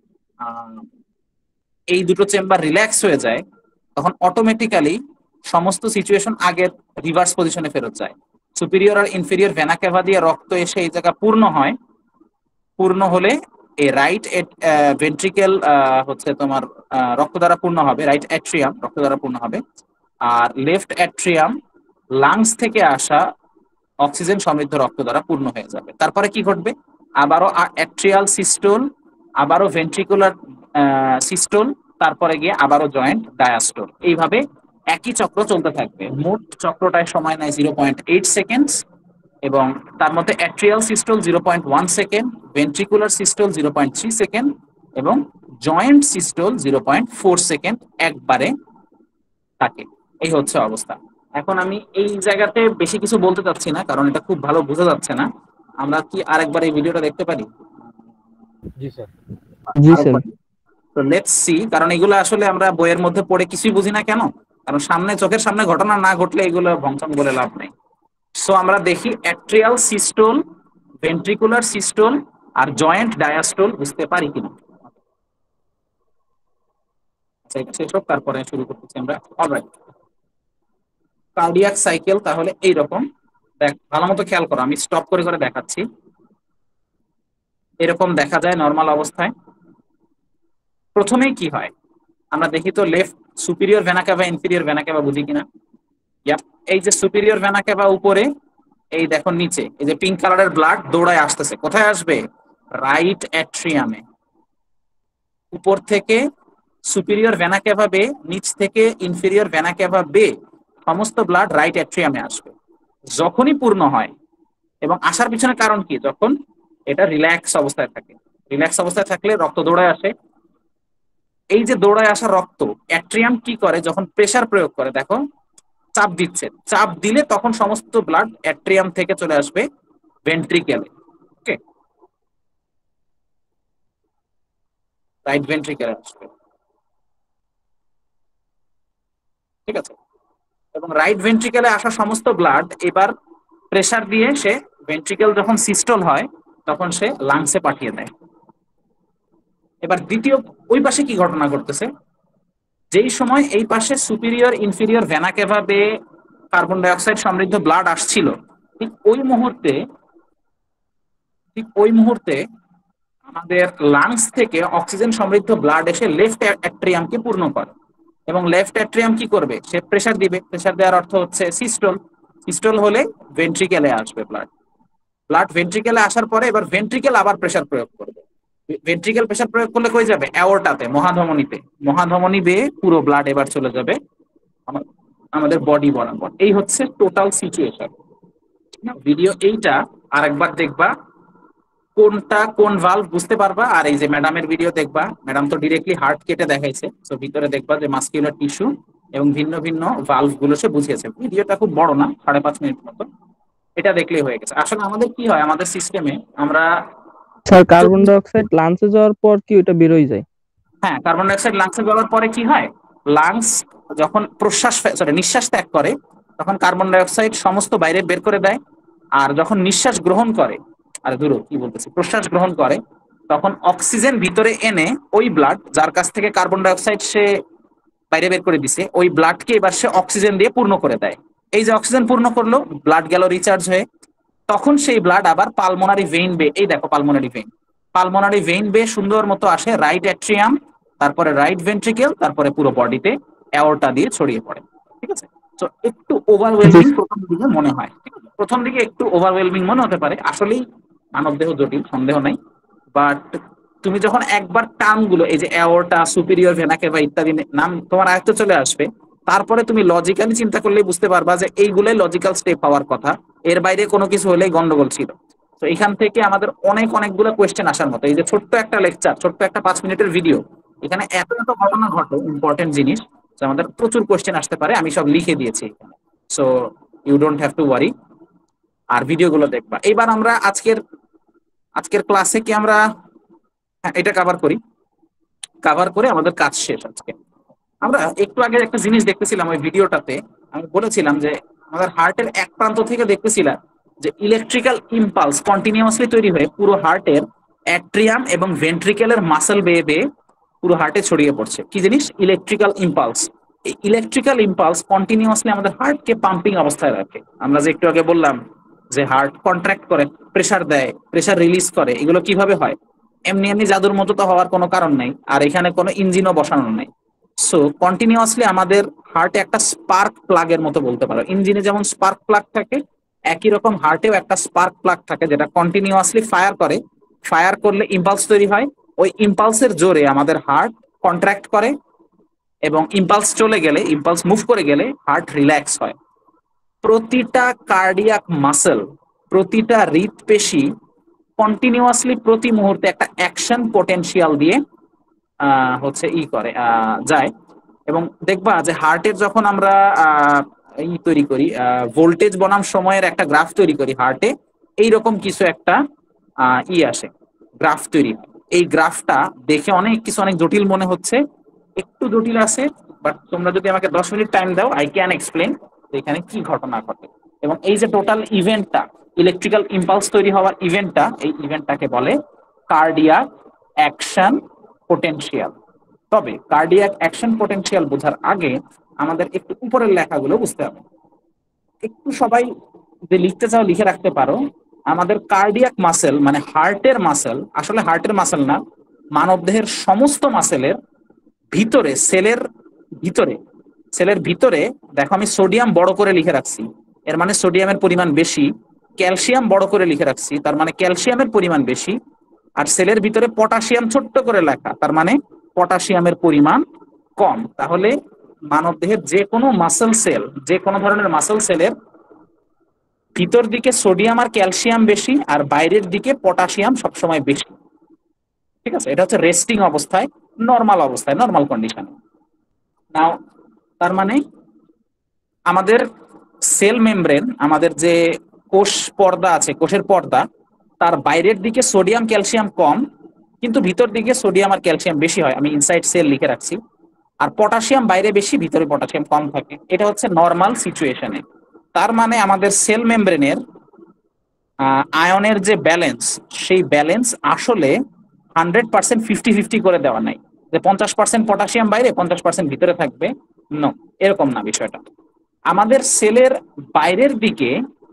এই দুটো চেম্বার রিল্যাক্স হয়ে যায় তখন অটোমেটিক্যালি সমস্ত সিচুয়েশন আগের রিভার্স পজিশনে ফেরত যায়। সুপিরিয়র আর ইনফেরিয়র ভেনা ক্যাভা দিয়ে রক্ত এসে এই জায়গা পূর্ণ হয়। পূর্ণ হলে এই রাইট ভেন্ট্রিকেল হচ্ছে তোমার রক্ত দ্বারা পূর্ণ হবে, রাইট অ্যাট্রিয়াম রক্ত দ্বারা পূর্ণ হবে, আর লেফট অ্যাট্রিয়াম লাংস থেকে আসা অক্সিজেন সমৃদ্ধ রক্ত দ্বারা পূর্ণ হয়ে যাবে। তারপরে কি ঘটবে, আবারও অ্যাট্রিয়াল সিস্টোল, আবারও ভেন্ট্রিকুলার সিস্টোল, তারপরে গিয়ে আবারও জয়েন্ট ডায়াস্টোল। এইভাবে একই চক্র চলতে থাকবে। মোট চক্রটায় সময় নেয় 0.8 সেকেন্ড, এবং তার মধ্যে atrial systole 0.1 second, ventricular systole 0.3 second এবং জয়েন্ট সিস্টোল 0.4 সেকেন্ড একবারে থাকে। এই হচ্ছে অবস্থা। এখন আমি এই জায়গাতে বেশি কিছু বলতে চাচ্ছি না, কারণ এটা খুব ভালো বোঝা যাচ্ছে না। আমরা কি আরেকবার এই ভিডিওটা দেখতে পারি? জি স্যার। জি স্যার। আরেকবার, তো লেটস সি, কারণ এগুলো আসলে আমরা বইয়ের মধ্যে পড়ে কিছুই বুঝি না কেন, কারণ সামনে চোখের সামনে ঘটনা না ঘটলে এগুলো ভংসং বলে লাভ নেই। সো আমরা দেখি অ্যাট্রিয়াল সিস্টোল, ভেন্ট্রিকুলার সিস্টোল আর জয়েন্ট ডায়াস্টোল বুঝতে পারি কিনা। আচ্ছা, এটা শেষ হোক, তারপরে শুরু করতেছি আমরা। অলরাইট, কার্ডিয়াক সাইকেল তাহলে এইরকম। দেখ, ভালো মতো খেয়াল করো, আমি স্টপ করে করে দেখাচ্ছি। এরকম দেখা যায় নর্মাল অবস্থায়। প্রথমেই কি হয় আমরা দেখি তো, left superior vena cava, inferior vena cava, বুঝি কিনা? ইয়াপ, এই যে সুপিরিয়র ভেনা ক্যাভা উপরে, এই দেখো নিচে এই যে পিঙ্ক কালারের ব্লাড দৌড়ায় আসতেছে, কোথায় আসবে? রাইট অ্যাট্রিয়ামে। উপর থেকে সুপিরিয়র ভেনা ক্যাভা বে, নিচ থেকে ইনফিরিয়র ভেনা ক্যাভা বে, সমস্ত ব্লাড রাইট অ্যাট্রিয়ামে আসবে যখনই পূর্ণ হয়। এবং আসার পিছনে কারণ কি? যখন এটা রিল্যাক্স অবস্থায় থাকে। রিল্যাক্স অবস্থায় থাকলে রক্ত দৌড়ায় আসে। এই যে দৌড়ায় আসা রক্ত, অ্যাট্রিয়াম কি করে যখন প্রেসার প্রয়োগ করে, দেখো চাপ দিচ্ছে, চাপ দিলে তখন সমস্ত ব্লাড অ্যাট্রিয়াম থেকে চলে আসবে ভেন্ট্রিকেলে। ওকে, রাইট ভেন্ট্রিকেলে আসবে, ঠিক আছে? এবং রাইট ভেন্ট্রিকেলে আসা সমস্ত ব্লাড এবার প্রেসার দিয়ে সে, ভেন্ট্রিকেল যখন সিস্টল হয় তখন সে লাংসে পাঠিয়ে দেয়। এবার দ্বিতীয়, ওই পাশে কি ঘটনা ঘটতেছে? যেই সময় এই পাশে সুপিরিয়র ইনফিরিয়র ভেনা ক্যাভা বে কার্বন ডাই অক্সাইড সমৃদ্ধ ব্লাড আসছিল, ঠিক ওই মুহূর্তে, ঠিক ওই মুহূর্তে আমাদের লাংস থেকে অক্সিজেন সমৃদ্ধ ব্লাড এসে লেফট অ্যাট্রিয়ামকে পূর্ণ করে। এবং লেফট অ্যাট্রিয়াম কি করবে? সে প্রেসার দিবে। প্রেসার দেওয়ার অর্থ হচ্ছে সিস্টল। সিস্টল হলে ভেন্ট্রিকেলে আসবে ব্লাড। ব্লাড ভেন্ট্রিকেলে আসার পরে এবার ভেন্ট্রিকেল আবার প্রেসার প্রয়োগ করবে। ভেন্ট্রিকেল প্রেসার প্রয়োগ করলে কই যাবে? অ্যাওর্টাতে, মহাধমনীতে। মহাধমনী বেয়ে পুরো ব্লাড এবার চলে যাবে আমাদের বডি বরাবর। এই হচ্ছে টোটাল সিচুয়েশন। ভিডিও এইটা আরেকবার দেখবা, কোনটা কোন ভালভ বুঝতে পারবা। আর এই যে ম্যাডামের ভিডিও দেখবা, ম্যাডাম তো ডিরেক্টলি হার্ট কেটে দেখাইছে, তো ভিতরে দেখবা যে মাস্কুলার টিস্যু এবং ভিন্ন ভিন্ন ভালভ গুলো সে বুঝিয়েছে। ভিডিওটা খুব বড় না, 5.5 মিনিট মতো, এটা দেখলেই হয়ে গেছে। আসলে আমাদের কি হয়, আমাদের সিস্টেমে আমরা, স্যার কার্বন ডাই অক্সাইড লাঞ্চে যাওয়ার পর কি ওটা বেরোয় যায়? হ্যাঁ, কার্বন ডাই অক্সাইড লাংসে যাওয়ার পরে কি হয়, লাংস যখন নিঃশ্বাস ত্যাগ করে তখন কার্বন ডাই অক্সাইড সমস্ত বাইরে বের করে দেয়। আর যখন নিঃশ্বাস গ্রহণ করে, আরে ধরো কি বলতেছি, প্রশ্বাস গ্রহণ করে, তখন অক্সিজেন ভিতরে এনে ওই ব্লাড যার কাছ থেকে কার্বন ডাই অক্সাইড সে বাইরে বের করে দিছে, ওই ব্লাডকে এবার সে অক্সিজেন দিয়ে পূর্ণ করে দেয়। এই যে অক্সিজেন পূর্ণ করলো, ব্লাড গেল রিচার্জ হয়ে, তখন সেই ব্লাড আবার পালমোনারি ভেইন বে, এই দেখো পালমোনারি ভেইন, পালমোনারি ভেইন বে সুন্দর মতো আসে রাইট অ্যাট্রিয়াম, তারপরে রাইট ভেন্ট্রিকেল, তারপরে পুরো বডিতে অ্যাওর্টা দিয়ে ছড়িয়ে পড়ে। ঠিক আছে? তো একটু জি ওভারওয়েলমিং প্রথম দিকে মনে হয়, ঠিক আছে? প্রথম দিকে একটু ওভারওয়েলমিং মনে হতে পারে, আসলেই মানবদেহ জটিল, সন্দেহ নাই। বাট তুমি যখন একবার টার্ম গুলো, এই যে অ্যাওর্টা, সুপিরিয়র ভেনা কেভা ইত্যাদি নাম তোমার আয়ত্তে চলে আসবে, তারপরে তুমি লজিক্যালি চিন্তা করলেই বুঝতে পারবা যে এইগুলোই লজিক্যাল স্টেপ হওয়ার কথা, এর বাইরে কোনো কিছু হলেই গন্ডগোল ছিল। তো এখান থেকে আমাদের অনেকগুলো কোয়েশ্চেন আসার মতো। এই যে ছোট্ট একটা লেকচার, ছোট্ট একটা 5 মিনিটের ভিডিও, এখানে এত এত ঘটনা ঘটে, ইম্পর্টেন্ট জিনিস, যে আমাদের প্রচুর কোয়েশ্চেন আসতে পারে। আমি সব লিখে দিয়েছি এখানে, so you don't have to worry. আর ভিডিওগুলো দেখবা। এবার আমরা আজকের আজকের ক্লাসে কি আমরা, হ্যাঁ, এটা কভার করি, কভার করে আমাদের কাজ শেষ আজকে। আমরা একটু আগে একটা জিনিস দেখতেছিলাম ওই ভিডিওটাতে, আমি বলেছিলাম যে আমাদের হার্টের এক প্রান্ত থেকে দেখতেছিলাম যে ইলেকট্রিক্যাল ইম্পালস কন্টিনিউয়াসলি তৈরি হয়ে পুরো হার্টের অ্যাট্রিয়াম এবং ভেন্ট্রিকেলের মাসল বেয়ে বেয়ে পুরো হার্টে ছড়িয়ে পড়ছে। কি জিনিস? Electrical impulse. এই ইলেকট্রিক্যাল ইম্পালস কন্টিনিউয়াসলি আমাদের হার্টকে পাম্পিং অবস্থায় রাখে। আমরা যে একটু আগে বললাম যে হার্ট কন্ট্রাক্ট করে, প্রেসার দেয়, প্রেসার রিলিজ করে, এগুলো কিভাবে হয়? এমনি এমনি জাদুর মতো তো হওয়ার কোনো কারণ নেই, আর এখানে কোনো ইঞ্জিনও বসানো নেই। সো কন্টিনিউয়াসলি আমাদের হার্টে একটা স্পার্ক প্লাগের মতো বলতে পারো। ইঞ্জিনে যেমন স্পার্ক প্লাগ থাকে, একই রকম হার্টেও একটা স্পার্ক প্লাগ থাকে, যেটা কন্টিনিউয়াসলি ফায়ার করে। ফায়ার করলে ইম্পালস তৈরি হয়। ওই ইম্পালসের জোরে আমাদের হার্ট কন্ট্রাক্ট করে, এবং ইম্পালস চলে গেলে, ইম্পালস মুভ করে গেলে হার্ট রিল্যাক্স হয়। প্রতিটা কার্ডিয়াক মাসল, প্রতিটা হৃদপেশি কন্টিনিউয়াসলি প্রতি মুহূর্তে একটা অ্যাকশন পোটেনশিয়াল দিয়ে হচ্ছে ই করে যায়। এবং দেখবা যে হার্টের যখন আমরা ই তৈরি করি, ভোল্টেজ বনাম সময়ের একটা গ্রাফ তৈরি করি হার্টে, এইরকম কিছু একটা ই আসে, গ্রাফ তৈরি হয়। এই গ্রাফটা দেখে অনেক জটিল মনে হচ্ছে, একটু জটিল আছে, বাট তোমরা যদি আমাকে 10 মিনিট টাইম দাও, আই ক্যান এক্সপ্লেন এখানে কি ঘটনা ঘটে। এবং এই যে টোটাল ইভেন্টটা, ইলেকট্রিক্যাল ইম্পালস তৈরি হওয়ার ইভেন্টটা, এই ইভেন্টটাকে বলে কার্ডিয়াক অ্যাকশন পোটেনশিয়াল। তবে কার্ডিয়াক অ্যাকশন পোটেনশিয়াল বোঝার আগে আমাদের একটু উপরের লেখাগুলো বুঝতে হবে। একটু সবাই যে লিখতে চাও লিখে রাখতে পারো। আমাদের কার্ডিয়াক মাসেল মানে হার্টের মাসেল, আসলে হার্টের মাসেল না, মানবদেহের সমস্ত মাসেলের ভিতরে, সেলের ভিতরে দেখো আমি সোডিয়াম বড় করে লিখে রাখছি, এর মানে সোডিয়ামের পরিমাণ বেশি। ক্যালসিয়াম বড় করে লিখে রাখছি, তার মানে ক্যালসিয়ামের পরিমাণ বেশি। আর সেলের ভিতরে পটাশিয়াম ছোট্ট করে লেখা, তার মানে পটাশিয়ামের পরিমাণ কম। তাহলে মানবদেহের যে কোনো মাসেল সেল, যে কোনো ধরনের মাসেল সেলের ভিতর দিকে সোডিয়াম আর ক্যালসিয়াম বেশি, আর বাইরের দিকে পটাশিয়াম সবসময় বেশি। ঠিক আছে, এটা হচ্ছে রেস্টিং অবস্থায়, নর্মাল অবস্থায়, নর্মাল কন্ডিশনে। নাও তার মানে আমাদের সেল মেমব্রেন, আমাদের যে কোষ পর্দা আছে, কোষের পর্দা, তার বাইরের দিকে সোডিয়াম ক্যালসিয়াম কম, কিন্তু ভিতর দিকে সোডিয়াম আর ক্যালসিয়াম বেশি হয়, আমি ইনসাইড সেল লিখে রাখছি। আর পটাশিয়াম বাইরে বেশি, ভিতরে পটাশিয়াম কম থাকে। এটা হচ্ছে নর্মাল সিচুয়েশনে। তার মানে আমাদের সেল মেমব্রেনের আয়নের যে ব্যালেন্স, সেই ব্যালেন্স আসলে 100% 50-50 করে দেওয়া নাই, যে 50% পটাশিয়াম বাইরে 50% ভিতরে থাকবে। নো, এরকম না বিষয়টা। আমাদের সেলের বাইরের দিকে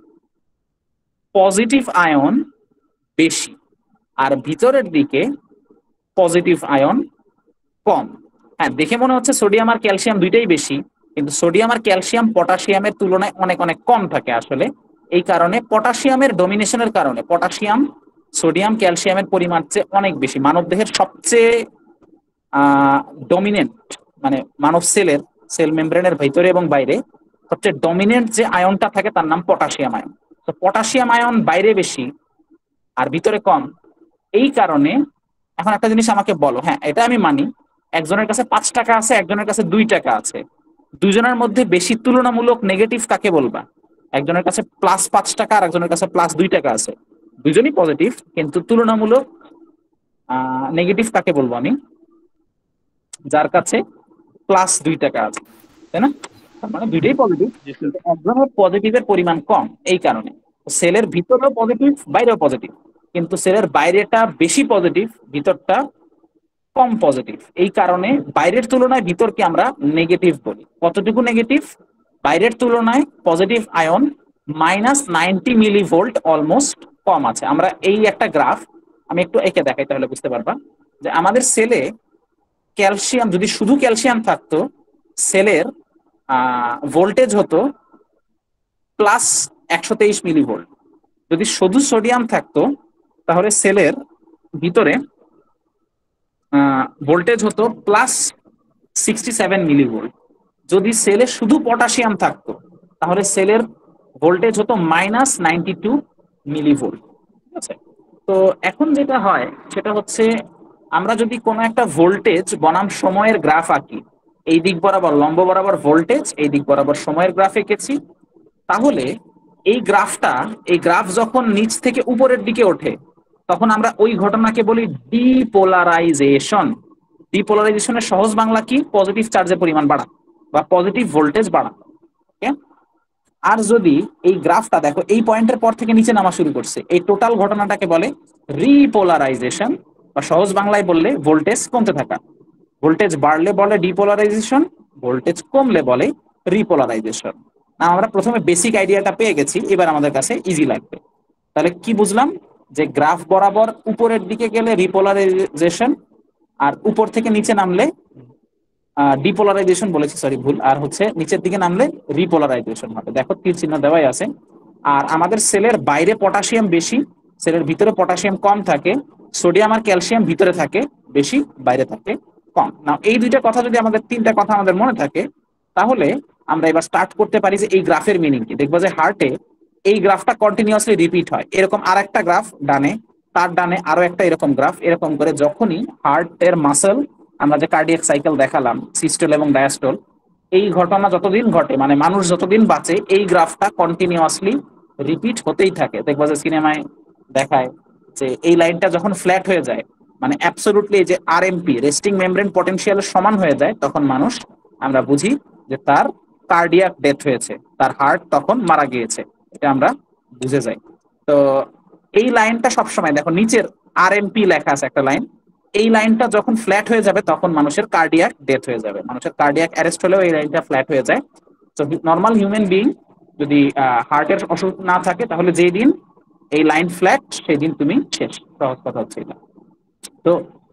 পজিটিভ আয়ন বেশি, আর ভিতরের দিকে পজিটিভ আয়ন কম। হ্যাঁ, দেখে মনে হচ্ছে সোডিয়াম আর ক্যালসিয়াম দুইটাই বেশি, কিন্তু সোডিয়াম আর ক্যালসিয়াম পটাশিয়ামের তুলনায় অনেক অনেক কম থাকে আসলে। এই কারণে পটাশিয়ামের ডমিনেশনের কারণে পটাশিয়াম সোডিয়াম ক্যালসিয়ামের পরিমাণ চেয়ে অনেক বেশি। মানবদেহের সবচেয়ে ডমিনেন্ট, মানে মানব সেলের, সেল মেমব্রেনের ভিতরে এবং বাইরে সবচেয়ে ডমিনেন্ট যে আয়নটা থাকে তার নাম পটাশিয়াম আয়ন। তো পটাশিয়াম আয়ন বাইরে বেশি আর ভিতরে কম। এই কারণে এখন একটা জিনিস আমাকে বলো, হ্যাঁ এটা আমি মানি, একজনের কাছে 5 টাকা আছে, একজনের কাছে 2 টাকা আছে, দুজনের মধ্যে বেশি তুলনামূলক নেগেটিভ কাকে বলবা? একজনের কাছে +5 টাকা আর একজনের কাছে +2 টাকা আছে, দুজনই পজিটিভ, কিন্তু তুলনামূলক নেগেটিভ কাকে বলবো আমি? যার কাছে +2 টাকা আছে, তাই না? তার মানে দুইটাই পজিটিভ, जी सर। কিন্তু একজনের পজিটিভের পরিমাণ কম। এই কারণে সেলের ভিতরেও পজিটিভ, বাইরেও পজিটিভ, কিন্তু সেলের বাইরেটা বেশি পজিটিভ, ভিতরটা কম পজিটিভ। এই কারণে বাইরের তুলনায় ভিতরকে আমরা নেগেটিভ বলি। কতটুকু নেগেটিভ? বাইরের তুলনায় পজিটিভ আয়ন -90 মিলিভোল্ট অলমোস্ট কম আছে। আমরা এই একটা গ্রাফ আমি একটু এঁকে দেখাই, তাহলে বুঝতে পারবা যে আমাদের সেলে ক্যালসিয়াম, যদি শুধু ক্যালসিয়াম থাকতো, সেলের ভোল্টেজ হতো +123 মিলিভোল্ট। যদি শুধু সোডিয়াম থাকতো, তাহলে সেলের ভিতরে ভোল্টেজ হতো +67 মিলিভোল্ট। যদি সেলে শুধু পটাশিয়াম থাকতো, তাহলে সেলের ভোল্টেজ হতো -92 মিলিভোল্ট। ঠিক আছে? তো এখন যেটা হয় সেটা হচ্ছে, আমরা যদি কোনো একটা ভোল্টেজ বনাম সময়ের গ্রাফ আঁকি, এই দিক বরাবর লম্ব বরাবর ভোল্টেজ, এই দিক বরাবর সময়ের গ্রাফ এঁকেছি, তাহলে এই গ্রাফ যখন নিচ থেকে উপরের দিকে ওঠে, তখন আমরা ওই ঘটনাকে বলি ডিপোলারাইজেশন। ডিপোলারাইজেশনের সহজ বাংলা কি? পজিটিভ চার্জের পরিমাণ বাড়া বা পজিটিভ ভোল্টেজ বাড়া। ওকে? আর যদি এই গ্রাফটা দেখো, এই পয়েন্টের পর থেকে নিচে নামা শুরু করছে, এই টোটাল ঘটনাটাকে বলে রিপোলারাইজেশন, বা সহজ বাংলায় বললে ভোল্টেজ কমতে থাকা। ভোল্টেজ বাড়লে বলে ডিপোলারাইজেশন, ভোল্টেজ কমলে বলে রিপোলারাইজেশন। না, আমরা প্রথমে বেসিক আইডিয়াটা পেয়ে গেছি, এবার আমাদের কাছে ইজি লাগবে। তাহলে কি বুঝলাম? যে গ্রাফ বরাবর উপরের দিকে গেলে রিপোলারাইজেশন, আর উপর থেকে নিচে নামলে ডিপোলারাইজেশন বলেছি, সরি ভুল, আর হচ্ছে নিচের দিকে নামলে রিপোলারাইজেশন হবে। দেখো তীর চিহ্ন দেওয়াই আছে। আর আমাদের সেলের বাইরে পটাশিয়াম বেশি, সেলের ভিতরে পটাশিয়াম কম থাকে। সোডিয়াম আর ক্যালসিয়াম ভিতরে থাকে বেশি, বাইরে থাকে কম। না, এই দুইটা কথা যদি আমাদের, তিনটা কথা আমাদের মনে থাকে, তাহলে আমরা এবার স্টার্ট করতে পারি যে এই গ্রাফের মিনিং কি। দেখবো যে হার্টে এই গ্রাফটা কন্টিনিউয়াসলি রিপিট হয়, এরকম আর একটা গ্রাফ ডানে, তার ডানে আরো একটা এরকম গ্রাফ, এরকম করে যখনই হার্টের মাসেল, আমরা যে কার্ডিয়াক সাইকেল দেখালাম, সিস্টোল এবং ডায়াস্টোল, এই ঘটনা যতদিন ঘটে, মানে মানুষ যতদিন বাঁচে, এই গ্রাফটা কন্টিনিউয়াসলি রিপিট হতেই থাকে। দেখবো যে সিনেমায় দেখায় যে এই লাইনটা যখন ফ্ল্যাট হয়ে যায়, মানে অ্যাবসলিউটলি যে আরএমপি, রেস্টিং মেমব্রেন পটেনশিয়ালের সমান হয়ে যায়, তখন মানুষ, আমরা বুঝি যে তার কার্ডিয়াক ডেথ হয়েছে, তার হার্ট তখন মারা গিয়েছে। এটা আমরা বুঝে যাই। তো এই লাইনটা সবসময় দেখো, নিচের আরএমপি লেখা আছে একটা লাইন, এই লাইনটা যখন ফ্ল্যাট হয়ে যাবে তখন মানুষের কার্ডিয়াক ডেথ হয়ে যাবে। মানুষের কার্ডিয়াক অ্যারেস্ট হলেও এই লাইনটা ফ্ল্যাট হয়ে যায়। তো নর্মাল হিউম্যান বিইং যদি হার্টের অসুখ না থাকে, তাহলে যেই দিন এই লাইন ফ্ল্যাট, সেই দিন তুমি শেষ। সহজ কথা হচ্ছে এটা। তো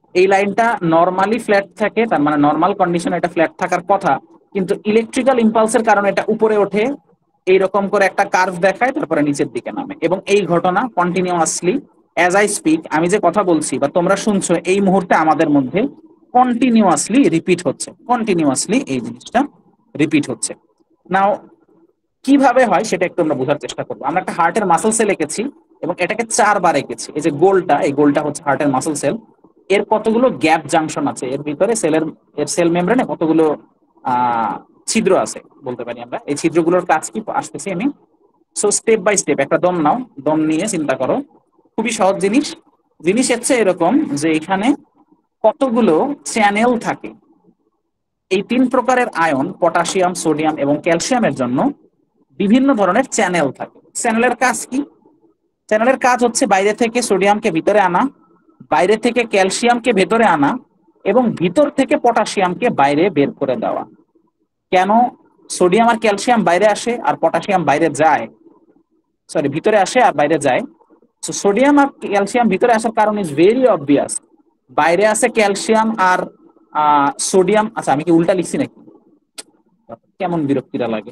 এই লাইনটা নর্মালি ফ্ল্যাট থাকে, তার মানে নর্মাল কন্ডিশন এটা ফ্ল্যাট থাকার কথা, কিন্তু ইলেকট্রিক্যাল ইম্পালসের কারণে এটা উপরে ওঠে, এইরকম করে একটা কার্ভ দেখায়, তারপরে নিচের দিকে নামে। এবং এই ঘটনা কন্টিনিউয়াসলি অ্যাজ আই স্পিক, আমি যে কথা বলছি বা তোমরা শুনছো এই মুহূর্তে আমাদের মধ্যে কন্টিনিউয়াসলি রিপিট হচ্ছে, কন্টিনিউয়াসলি এই জিনিসটা রিপিট হচ্ছে। নাও কিভাবে হয় সেটা একটু আমরা বোঝার চেষ্টা করবো। আমরা একটা হার্টের মাসল সেল এঁকেছি এবং এটাকে 4 বার এঁকেছি। এই যে গোলটা, এই গোলটা হচ্ছে হার্টের মাসল সেল। এর কতগুলো গ্যাপ জাংশন আছে, এর ভিতরে এর সেল মেমব্রেনে কতগুলো আহ ছিদ্র আছে বলতে পারি আমরা। এই ছিদ্রগুলোর কাজ কি আসতেছি আমি। সো স্টেপ বাই স্টেপ একটা দম নাও, দম নিয়ে চিন্তা করো। খুবই সহজ জিনিস। জিনিস হচ্ছে এরকম যে এখানে কতগুলো চ্যানেল থাকে। এই 3 প্রকারের আয়ন, পটাশিয়াম, সোডিয়াম এবং ক্যালসিয়ামের জন্য বিভিন্ন ধরনের চ্যানেল থাকে। চ্যানেলের কাজ কি? চ্যানেলের কাজ হচ্ছে বাইরে থেকে সোডিয়ামকে ভিতরে আনা, বাইরে থেকে ক্যালসিয়ামকে ভেতরে আনা এবং ভিতর থেকে পটাশিয়ামকে বাইরে বের করে দেওয়া। কেন সোডিয়াম আর ক্যালসিয়াম বাইরে আসে আর পটাশিয়াম বাইরে যায়, সরি ভিতরে আসে আর বাইরে যায়? সোডিয়াম আর ক্যালসিয়াম ভিতরে আসার কারণ ইজ ভেরি অবভিয়াস। বাইরে আছে ক্যালসিয়াম আর সোডিয়াম। আচ্ছা আমি কি উল্টা লিখছি নাকি? কেমন বিরক্তিটা লাগে,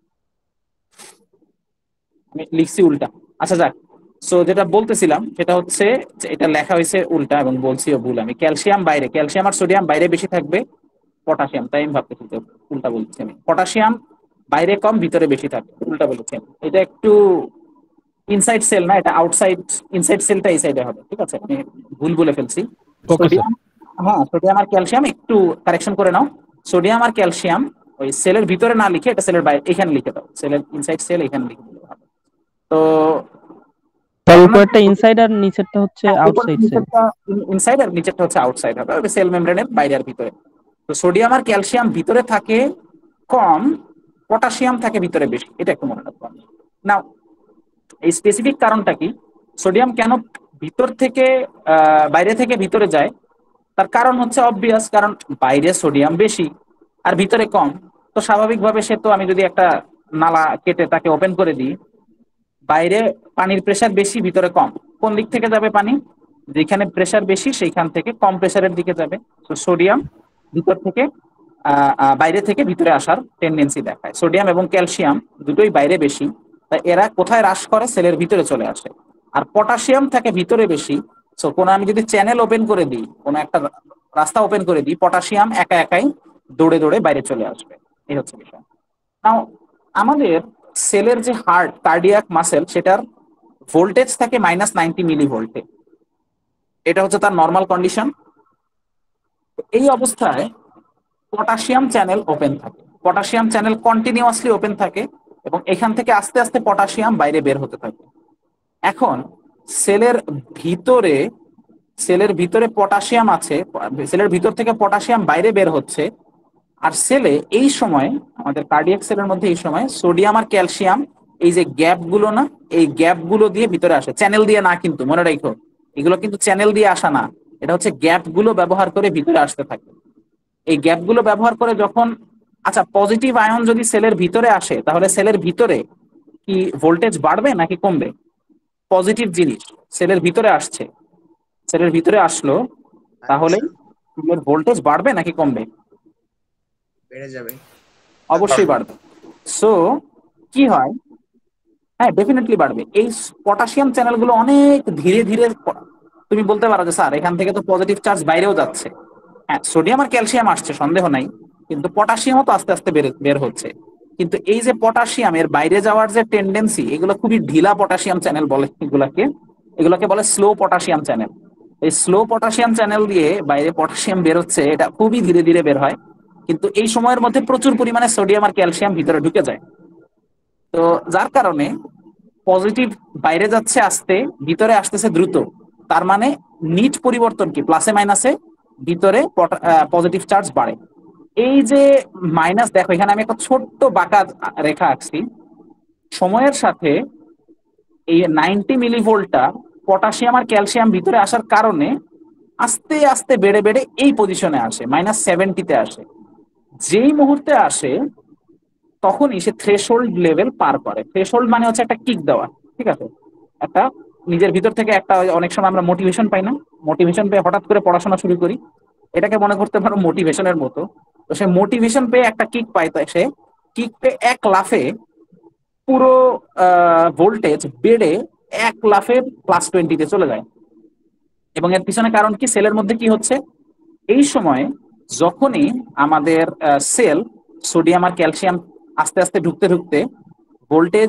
আমি লিখছি উল্টা। আচ্ছা যাক। সো যেটা বলতেছিলাম সেটা হচ্ছে যে এটা লেখা হয়েছে উল্টা এবং বলছিও ভুল আমি। ক্যালসিয়াম বাইরে, ক্যালসিয়াম আর সোডিয়াম বাইরে বেশি থাকবে পটাশিয়াম, তাই আমি ভাবতেছি যে উল্টা বলছি আমি। পটাশিয়াম বাইরে কম ভিতরে বেশি থাকবে, উল্টা বলেছি আমি। এটা একটু ইনসাইড সেল না, এটা আউটসাইড। ইনসাইড সেলটা এই সাইডে হবে, ঠিক আছে? আমি ভুল বলে ফেলছি। Okay sir. সোডিয়াম, হ্যাঁ সোডিয়াম আর ক্যালসিয়াম একটু কারেকশন করে নাও। সোডিয়াম আর ক্যালসিয়াম ওই সেলের ভিতরে না লিখে এটা সেলের বাইরে এখানে লিখে দাও। সেলের ইনসাইড সেল এখানে লিখে দিলে হবে। তো তার ঘটনা, উপরেরটা ইনসাইড আর নিচেরটা হচ্ছে হ্যাঁ উপর আউটসাইড সেল। নিচেরটা ইনসাইড আর নিচেরটা হচ্ছে আউটসাইড হবে, সেল মেমব্রেনের বাইরে আর ভিতরে। তো সোডিয়াম আর ক্যালসিয়াম ভিতরে থাকে কম, পটাশিয়াম থাকে ভিতরে বেশি, এটা একটু মনে রাখবো। নাও এই স্পেসিফিক কারণটা কি? সোডিয়াম কেন ভিতর থেকে বাইরে থেকে ভিতরে যায়? তার কারণ হচ্ছে অবভিয়াস, কারণ বাইরে সোডিয়াম বেশি আর ভিতরে কম। তো স্বাভাবিকভাবে সে তো, আমি যদি একটা নালা কেটে তাকে ওপেন করে দিই, বাইরে পানির প্রেসার বেশি ভিতরে কম, কোন দিক থেকে যাবে পানি? যেখানে প্রেসার বেশি সেইখান থেকে কম প্রেসারের দিকে যাবে। তো সোডিয়াম ভিতর থেকে বাইরে থেকে ভিতরে আসার টেন্ডেন্সি দেখায়। সোডিয়াম এবং ক্যালসিয়াম দুটোই বাইরে বেশি, তাই এরা কোথায় হ্রাস করে? সেলের ভিতরে চলে আসে। আর পটাশিয়াম থাকে ভিতরে বেশি। সো কোনো আমি যদি চ্যানেল ওপেন করে দিই, কোনো একটা রাস্তা ওপেন করে দিই, পটাশিয়াম একা একাই দৌড়ে দৌড়ে বাইরে চলে আসবে। এই হচ্ছে বিষয়। নাও আমাদের সেলের যে হার্ট কার্ডিয়াক মাসেল, সেটার ভোল্টেজ থাকে -90 মিলি ভোল্টে। এটা হচ্ছে তার নর্মাল কন্ডিশন। এই অবস্থায় পটাশিয়াম চ্যানেল ওপেন থাকে, পটাশিয়াম চ্যানেল কন্টিনিউয়াসলি ওপেন থাকে এবং এখান থেকে আস্তে আস্তে পটাশিয়াম বাইরে বের হতে থাকে। এখন সেলের ভিতরে, সেলের ভিতরে পটাশিয়াম আছে, সেলের ভিতর থেকে পটাশিয়াম বাইরে বের হচ্ছে। আর সেলে এই সময়, আমাদের কার্ডিয়াক সেলের মধ্যে এই সময় সোডিয়াম আর ক্যালসিয়াম, এই যে গ্যাপ গুলো না, এই গ্যাপ গুলো দিয়ে ভিতরে আসে, চ্যানেল দিয়ে না, কিন্তু মনে রাখো এগুলো কিন্তু চ্যানেল দিয়ে আসা না, এটা হচ্ছে গ্যাপ গুলো ব্যবহার করে ভিতরে আসতে থাকে। এই গ্যাপ গুলো ব্যবহার করে যখন, আচ্ছা পজিটিভ আয়ন যদি সেলের ভিতরে আসে তাহলে সেলের ভিতরে কি ভোল্টেজ বাড়বে নাকি কমবে? পজিটিভ জিনিস সেলের ভিতরে আসছে, সেলের ভিতরে আসলো, তাহলে আচ্ছা, সেলের ভোল্টেজ বাড়বে নাকি কমবে? বেড়ে যাবে। অবশ্যই বাড়বে। সো কি হয়, হ্যাঁ ডেফিনেটলি বাড়বে। এই পটাশিয়াম চ্যানেলগুলো অনেক ধীরে ধীরে তুমি বলতে পারো যে স্যার এখান থেকে তো পজিটিভ চার্জ বাইরেও যাচ্ছে। হ্যাঁ সোডিয়াম আর ক্যালসিয়াম আসছে সন্দেহ নাই, কিন্তু পটাশিয়ামও তো আস্তে আস্তে বের বের হচ্ছে। কিন্তু এই যে পটাশিয়াম এর বাইরে যাওয়ার যে টেন্ডেন্সি, এগুলো খুবই ঢিলা পটাশিয়াম চ্যানেল বলে এগুলাকে, এগুলোকে বলে স্লো পটাশিয়াম চ্যানেল। এই স্লো পটাশিয়াম চ্যানেল দিয়ে বাইরে পটাশিয়াম বের হচ্ছে, এটা খুবই ধীরে ধীরে বের হয়। কিন্তু এই সময়ের মধ্যে প্রচুর পরিমাণে সোডিয়াম আর ক্যালসিয়াম ভিতরে ঢুকে যায়। তো যার কারণে পজিটিভ বাইরে যাচ্ছে আস্তে, ভিতরে আসতেছে দ্রুত। তার মানে নিট পরিবর্তন কি, প্লাসে মাইনাসে ভিতরে পজিটিভ চার্জ বাড়ে। এই যে মাইনাস, দেখো এখানে আমি একটা ছোট্ট বাঁকা রেখা আঁকছি। সময়ের সাথে এই 90 মিলিভোল্টটা পটাশিয়াম আর ক্যালসিয়াম ভিতরে আসার কারণে আস্তে আস্তে বেড়ে বেড়ে এই পজিশনে আসে, -70-তে আসে। যেই মুহূর্তে আসে তখনই সে থ্রেশহোল্ড লেভেল পার করে। থ্রেশহোল্ড মানে হচ্ছে একটা কিক দেওয়া, ঠিক আছে? একটা নিজের ভিতর থেকে একটা অনেক সময় আমরা মোটিভেশন পাই না, মোটিভেশন পেয়ে হঠাৎ করে পড়াশোনা শুরু করি, এটাকে মনে করতে পারো মোটিভেশনের মতো। তো সে মোটিভেশন পেয়ে একটা কিক পায়, তাই সে কিক পেয়ে এক লাফে পুরো ভোল্টেজ বেড়ে এক লাফে +20-তে চলে যায়। এবং এর পিছনে কারণ কি, সেলের মধ্যে কি হচ্ছে, এই সময় যখনই আমাদের সেল সোডিয়াম আর ক্যালসিয়াম আস্তে আস্তে ঢুকতে ঢুকতে ভোল্টেজ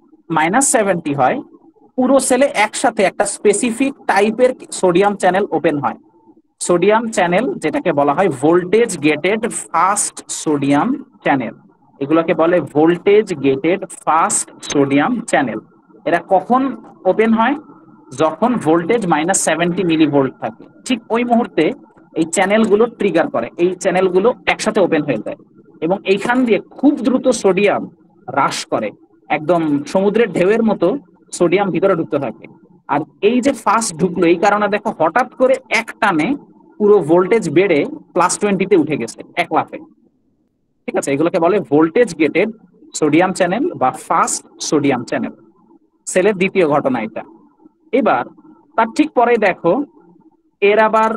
-70 হয়, পুরো সেলে একসাথে একটা স্পেসিফিক টাইপের সোডিয়াম চ্যানেল ওপেন হয়। সোডিয়াম চ্যানেল যেটাকে বলা হয় voltage gated fast sodium channel, এগুলোকে বলে voltage gated fast sodium channel. এরা কখন ওপেন হয়, যখন ভোল্টেজ -70 মিলিভোল্ট থাকে, ঠিক ওই মুহূর্তে এই চ্যানেলগুলো ট্রিগার করে, এই চ্যানেলগুলো একসাথে ওপেন হয়ে যায় এবং এইখান দিয়ে খুব দ্রুত সোডিয়াম হ্রাস করে, একদম সমুদ্রের ঢেউয়ের মতো সোডিয়াম ভিতরে ঢুকতে থাকে। আর এই যে ফাস্ট ঢুকলো, এই কারণে দেখো হঠাৎ করে এক টানে পুরো ভোল্টেজ বেড়ে +20-তে উঠে গেছে এক লাফে। ঠিক আছে, এগুলোকে বলে ভোল্টেজ গেটেড সোডিয়াম চ্যানেল বা ফাস্ট সোডিয়াম চ্যানেল। সেলের দ্বিতীয় ঘটনা এটা। এবার তার ঠিক পরে দেখো এর আবার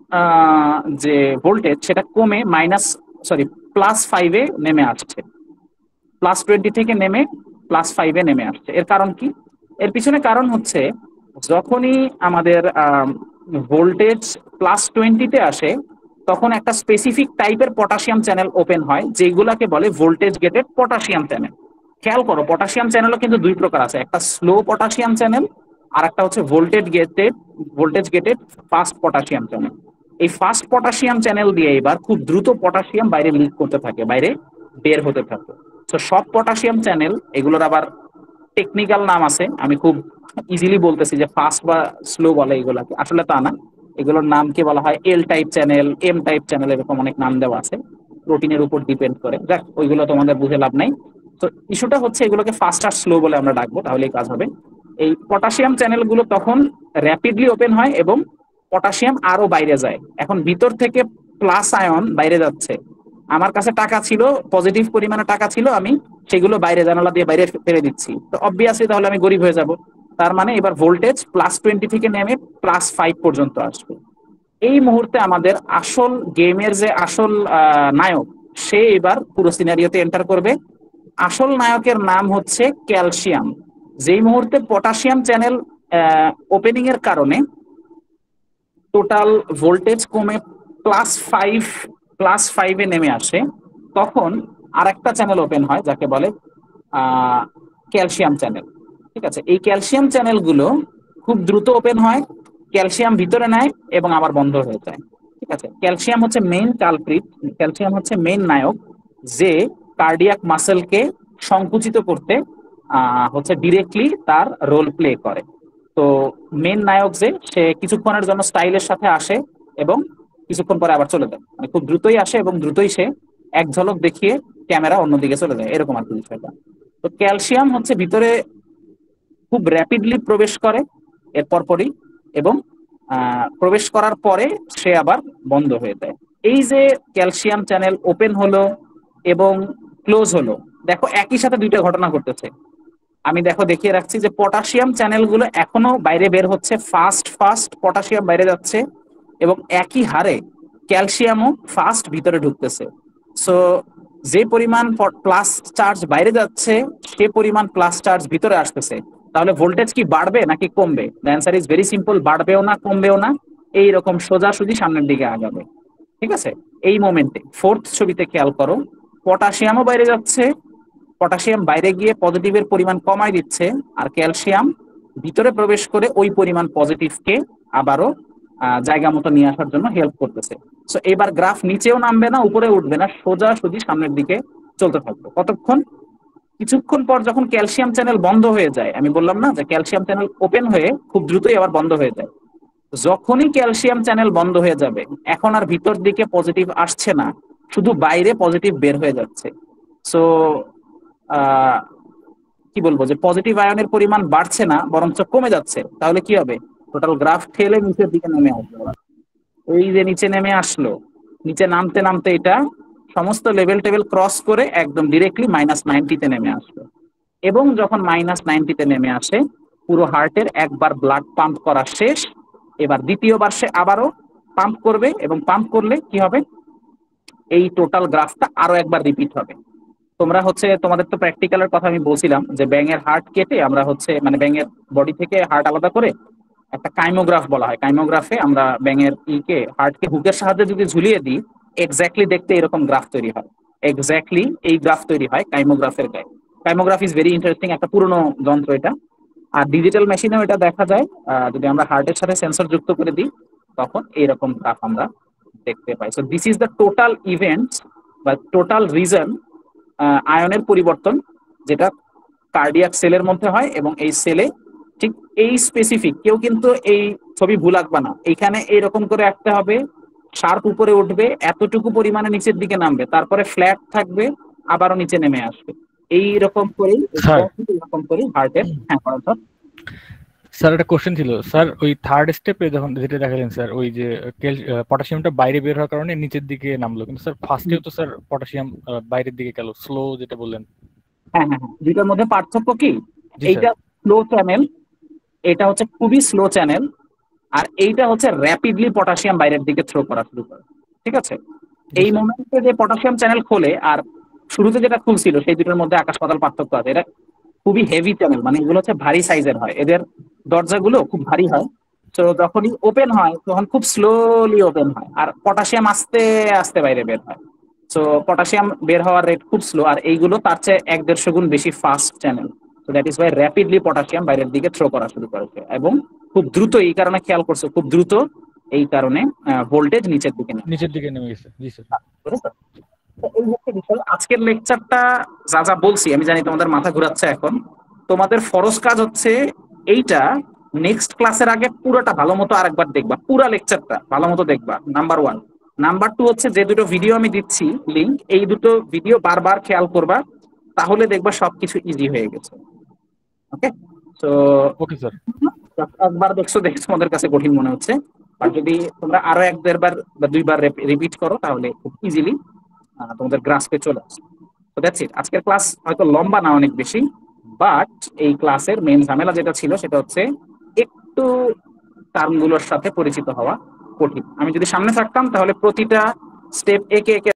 যে ভোল্টেজ সেটা কমে +5-এ নেমে আসছে, +20 থেকে নেমে +5-এ নেমে আসছে। এর কারণ কি, এর পিছনে কারণ হচ্ছে যখনই আমাদের ভোল্টেজ +20-তে আসে তখন একটা স্পেসিফিক টাইপের পটাশিয়াম চ্যানেল ওপেন হয়, যেগুলাকে বলে ভোল্টেজ গেটেড পটাশিয়াম চ্যানেল। খেয়াল করো, পটাশিয়াম চ্যানেলও কিন্তু দুই প্রকার আছে, একটা স্লো পটাশিয়াম চ্যানেল আর একটা হচ্ছে voltage gated fast potassium channel. এই ফাস্ট পটাশিয়াম চ্যানেল দিয়ে এবার খুব দ্রুত পটাশিয়াম বাইরে লিক করতে থাকে, বাইরে বের হতে থাকে। তো সব পটাশিয়াম চ্যানেল, এগুলোর আবার টেকনিক্যাল নাম আছে, আমি খুব ইজিলি বলতেছি যে ফাস্ট বা স্লো বলে এগুলাকে, আসলে তা না। এগুলোর নামকে বলা হয় L type channel, M type channel, এরকম অনেক নাম দেওয়া আছে, প্রোটিনের উপর ডিপেন্ড করে। যাক, ওইগুলো তোমাদের বুঝে লাভ নাই। তো ইস্যুটা হচ্ছে এগুলোকে ফাস্ট আর স্লো বলে আমরা ডাকবো, তাহলেই কাজ হবে। এই পটাশিয়াম চ্যানেলগুলো তখন র্যাপিডলি ওপেন হয় এবং পটাশিয়াম আরো বাইরে যায়। এখন ভিতর থেকে প্লাস আয়ন বাইরে যাচ্ছে, আমার কাছে টাকা ছিল, পজিটিভ পরিমাণে টাকা ছিল, আমি সেগুলো বাইরে জানালা দিয়ে বাইরে ফেলে দিচ্ছি, তো অবভিয়াসলি তাহলে আমি গরিব হয়ে যাব। তার মানে এবার ভোল্টেজ +20 থেকে নেমে +5 পর্যন্ত আসবে। এই মুহূর্তে আমাদের আসল গেমের যে আসল নায়ক, সে এবার পুরো সিনারিওতে এন্টার করবে। আসল নায়কের নাম হচ্ছে ক্যালসিয়াম। যেই মুহূর্তে পটাশিয়াম চ্যানেল ওপেনিং এর কারণে টোটাল ভোল্টেজ কমে +5 নেমে আসে, তখন আরেকটা চ্যানেল ওপেন হয় যাকে বলে ক্যালসিয়াম চ্যানেল। ঠিক আছে, এই ক্যালসিয়াম চ্যানেলগুলো খুব দ্রুত ওপেন হয়, ক্যালসিয়াম ভিতরে নেয় এবং আবার বন্ধ হয়ে যায়। ঠিক আছে, ক্যালসিয়াম হচ্ছে মেইন কালপ্রিট, ক্যালসিয়াম হচ্ছে মেইন নায়ক, যে কার্ডিয়াক মাসেলকে সংকুচিত করতে হচ্ছে ডিরেক্টলি তার রোল প্লে করে। তো মেন নায়ক যে, সে কিছুক্ষণের জন্য স্টাইলের সাথে আসে এবং কিছুক্ষণ পরে আবার চলে যায়, মানে খুব দ্রুতই আসে এবং দ্রুতই সে এক ঝলক দেখিয়ে ক্যামেরা অন্যদিকে চলে যায়, এরকম আর কি বিষয়টা। তো ক্যালসিয়াম হচ্ছে ভিতরে খুব র্যাপিডলি প্রবেশ করে এর পরপরই, এবং প্রবেশ করার পরে সে আবার বন্ধ হয়ে যায়। এই যে ক্যালসিয়াম চ্যানেল ওপেন হলো এবং ক্লোজ হলো, দেখো একই সাথে দুইটা ঘটনা ঘটতেছে। আমি দেখো দেখিয়ে রাখছি যে পটাশিয়াম চ্যানেলগুলো এখনো বাইরে বের হচ্ছে, ফাস্ট ফাস্ট পটাশিয়াম বাইরে যাচ্ছে এবং একই হারে ক্যালসিয়ামও ফাস্ট ভিতরে ঢুকতেছে। সো যে পরিমাণ প্লাস চার্জ বাইরে যাচ্ছে সে পরিমাণ প্লাস চার্জ ভিতরে আসতেছে, তাহলে ভোল্টেজ কি বাড়বে নাকি কমবে? The answer is very simple, বাড়বেও না কমবেও না, এইরকম সোজাসুজি সামনের দিকে আগাবে। ঠিক আছে, এই মোমেন্টে ফোর্থ ছবিতে খেয়াল করো, পটাশিয়ামও বাইরে যাচ্ছে, পটাশিয়াম বাইরে গিয়ে পজিটিভের পরিমাণ কমায় দিচ্ছে, আর ক্যালসিয়াম ভিতরে প্রবেশ করে ওই পরিমাণ পজিটিভকে আবারও জায়গা মতো নিয়ে আসার জন্য হেল্প করতেছে। সো এবার গ্রাফ নিচেও নামবে না, উপরে উঠবে না, সোজাসুজি সামনের দিকে চলতে থাকবে। কতক্ষণ? কিছুক্ষণ পর যখন ক্যালসিয়াম চ্যানেল বন্ধ হয়ে যায়, আমি বললাম না যে ক্যালসিয়াম চ্যানেল ওপেন হয়ে খুব দ্রুতই আবার বন্ধ হয়ে যায়, যখনই ক্যালসিয়াম চ্যানেল বন্ধ হয়ে যাবে এখন আর ভিতর দিকে পজিটিভ আসছে না, শুধু বাইরে পজিটিভ বের হয়ে যাচ্ছে। সো কি বলবো, যে পজিটিভ আয়নের পরিমাণ বাড়ছে না বরঞ্চ কমে যাচ্ছে, তাহলে কি হবে? টোটাল গ্রাফ ঠেলে নিচের দিকে নেমে আসবে। এই যে নিচে নেমে আসলো, নিচে নামতে নামতে এটা সমস্ত লেভেল টেবিল ক্রস করে একদম ডিরেক্টলি -90-তে নেমে আসলো। এবং যখন -90-তে নেমে আসে পুরো হার্টের একবার ব্লাড পাম্প করা শেষ। এবার দ্বিতীয়বার সে আবারও পাম্প করবে, এবং পাম্প করলে কি হবে, এই টোটাল গ্রাফটা আরো একবার রিপিট হবে। তোমরা হচ্ছে, তোমাদের তো প্র্যাকটিক্যালের কথা আমি বলছিলাম যে ব্যাঙের হার্ট কেটে আমরা হচ্ছে, মানে ব্যাঙের বডি থেকে হার্ট আলাদা করে একটা কাইমোগ্রাফ বলা হয়। কাইমোগ্রাফে আমরা ব্যাঙের হার্টকে হুকের সাহায্যে যদি ঝুলিয়ে দিই, এক্স্যাক্টলি দেখতে এরকম গ্রাফ তৈরি হয়। এক্স্যাক্টলি এই গ্রাফ তৈরি হয় কাইমোগ্রাফের গায়ে। কাইমোগ্রাফ ইজ ভেরি ইন্টারেস্টিং, একটা পুরনো যন্ত্র এটা। আর ডিজিটাল মেশিনেও এটা দেখা যায়। যদি আমরা হার্টের সাথে সেন্সর যুক্ত করে দিই, তখন এইরকম গ্রাফ আমরা দেখতে পাই। So this is the total event বা টোটাল রিজন আয়নের পরিবর্তন, যেটা কার্ডিয়াক সেলের মধ্যে হয়। এবং এই সেলে ঠিক এই স্পেসিফিক, কেউ কিন্তু এই ছবি ভুল আঁকবা না, এইখানে এইরকম করে আঁকতে হবে, শার্প উপরে উঠবে, এতটুকু পরিমাণে নিচের দিকে নামবে, তারপরে ফ্ল্যাট থাকবে, আবারও নিচে নেমে আসবে। এইরকম করেই স্যার এরকম করেই হার্টের, হ্যাঁ স্যার। স্যার একটা কোশ্চেন ছিল স্যার, ওই থার্ড স্টেপে যখন যেটা দেখালেন স্যার, ওই যে পটাশিয়ামটা বাইরে বের হওয়ার কারণে নিচের দিকে নামলো, কিন্তু স্যার ফার্স্টেও তো স্যার পটাশিয়াম বাইরের দিকে গেল, স্লো যেটা বললেন। হ্যাঁ হ্যাঁ হ্যাঁ, দুইটার মধ্যে পার্থক্য কি, জি এইটা স্যার। স্লো চ্যানেল, এটা হচ্ছে খুবই স্লো চ্যানেল, আর এইটা হচ্ছে র্যাপিডলি পটাশিয়াম বাইরের দিকে থ্রো করা শুরু করে। ঠিক আছে, জি এই স্যার। মোমেন্টে যে পটাশিয়াম চ্যানেল খোলে আর শুরুতে যেটা খুলছিল, সেই দুটোর মধ্যে আকাশ পাতাল পার্থক্য আছে। এটা খুবই হেভি চ্যানেল, মানে এগুলো হচ্ছে ভারী সাইজের হয়, এদের দরজাগুলো খুব ভারী হয়। তো যখনই ওপেন হয় তখন খুব স্লোলি ওপেন হয়, আর পটাশিয়াম আস্তে আস্তে বাইরে বের হয়। তো পটাশিয়াম বের হওয়ার রেট খুব স্লো, আর এইগুলো তার চেয়ে 1-1.5 গুণ বেশি ফাস্ট চ্যানেল। তো that is why rapidly potassium বাইরের দিকে থ্রো করা শুরু করেছে, এবং খুব দ্রুত, এই কারণে খেয়াল করছো, খুব দ্রুত এই কারণে ভোল্টেজ নিচের দিকে নেমে নিচের দিকে নেমে গেছে। জি স্যার। গেছে। তো এই হচ্ছে বিষয়। আজকের লেকচারটা যা যা বলছি, আমি জানি তোমাদের মাথা ঘুরাচ্ছে এখন। তোমাদের ফরজ কাজ হচ্ছে এইটা নেক্সট ক্লাসের আগে পুরোটা ভালো মতো আরেকবার দেখবা, পুরা লেকচারটা ভালো মতো দেখবা, নাম্বার 1। নাম্বার 2 হচ্ছে, যে দুটো ভিডিও আমি দিচ্ছি লিঙ্ক, এই দুটো ভিডিও বারবার খেয়াল করবা, তাহলে দেখবা সবকিছু ইজি হয়ে গেছে। ওকে, তো ওকে স্যার। একবার দেখছো দেখে তোমাদের কাছে কঠিন মনে হচ্ছে, আর যদি তোমরা আরো 1-1.5 বার বা 2 বার রিপিট করো, তাহলে খুব ইজিলি তোমাদের গ্রাসপে চলে আসে। তো দ্যাটস ইট। আজকের ক্লাস হয়তো লম্বা না অনেক বেশি, বাট এই ক্লাসের মেন ঝামেলা যেটা ছিল সেটা হচ্ছে একটু টার্মগুলোর সাথে পরিচিত হওয়া কঠিন। আমি যদি সামনে থাকতাম তাহলে প্রতিটা স্টেপ একে একে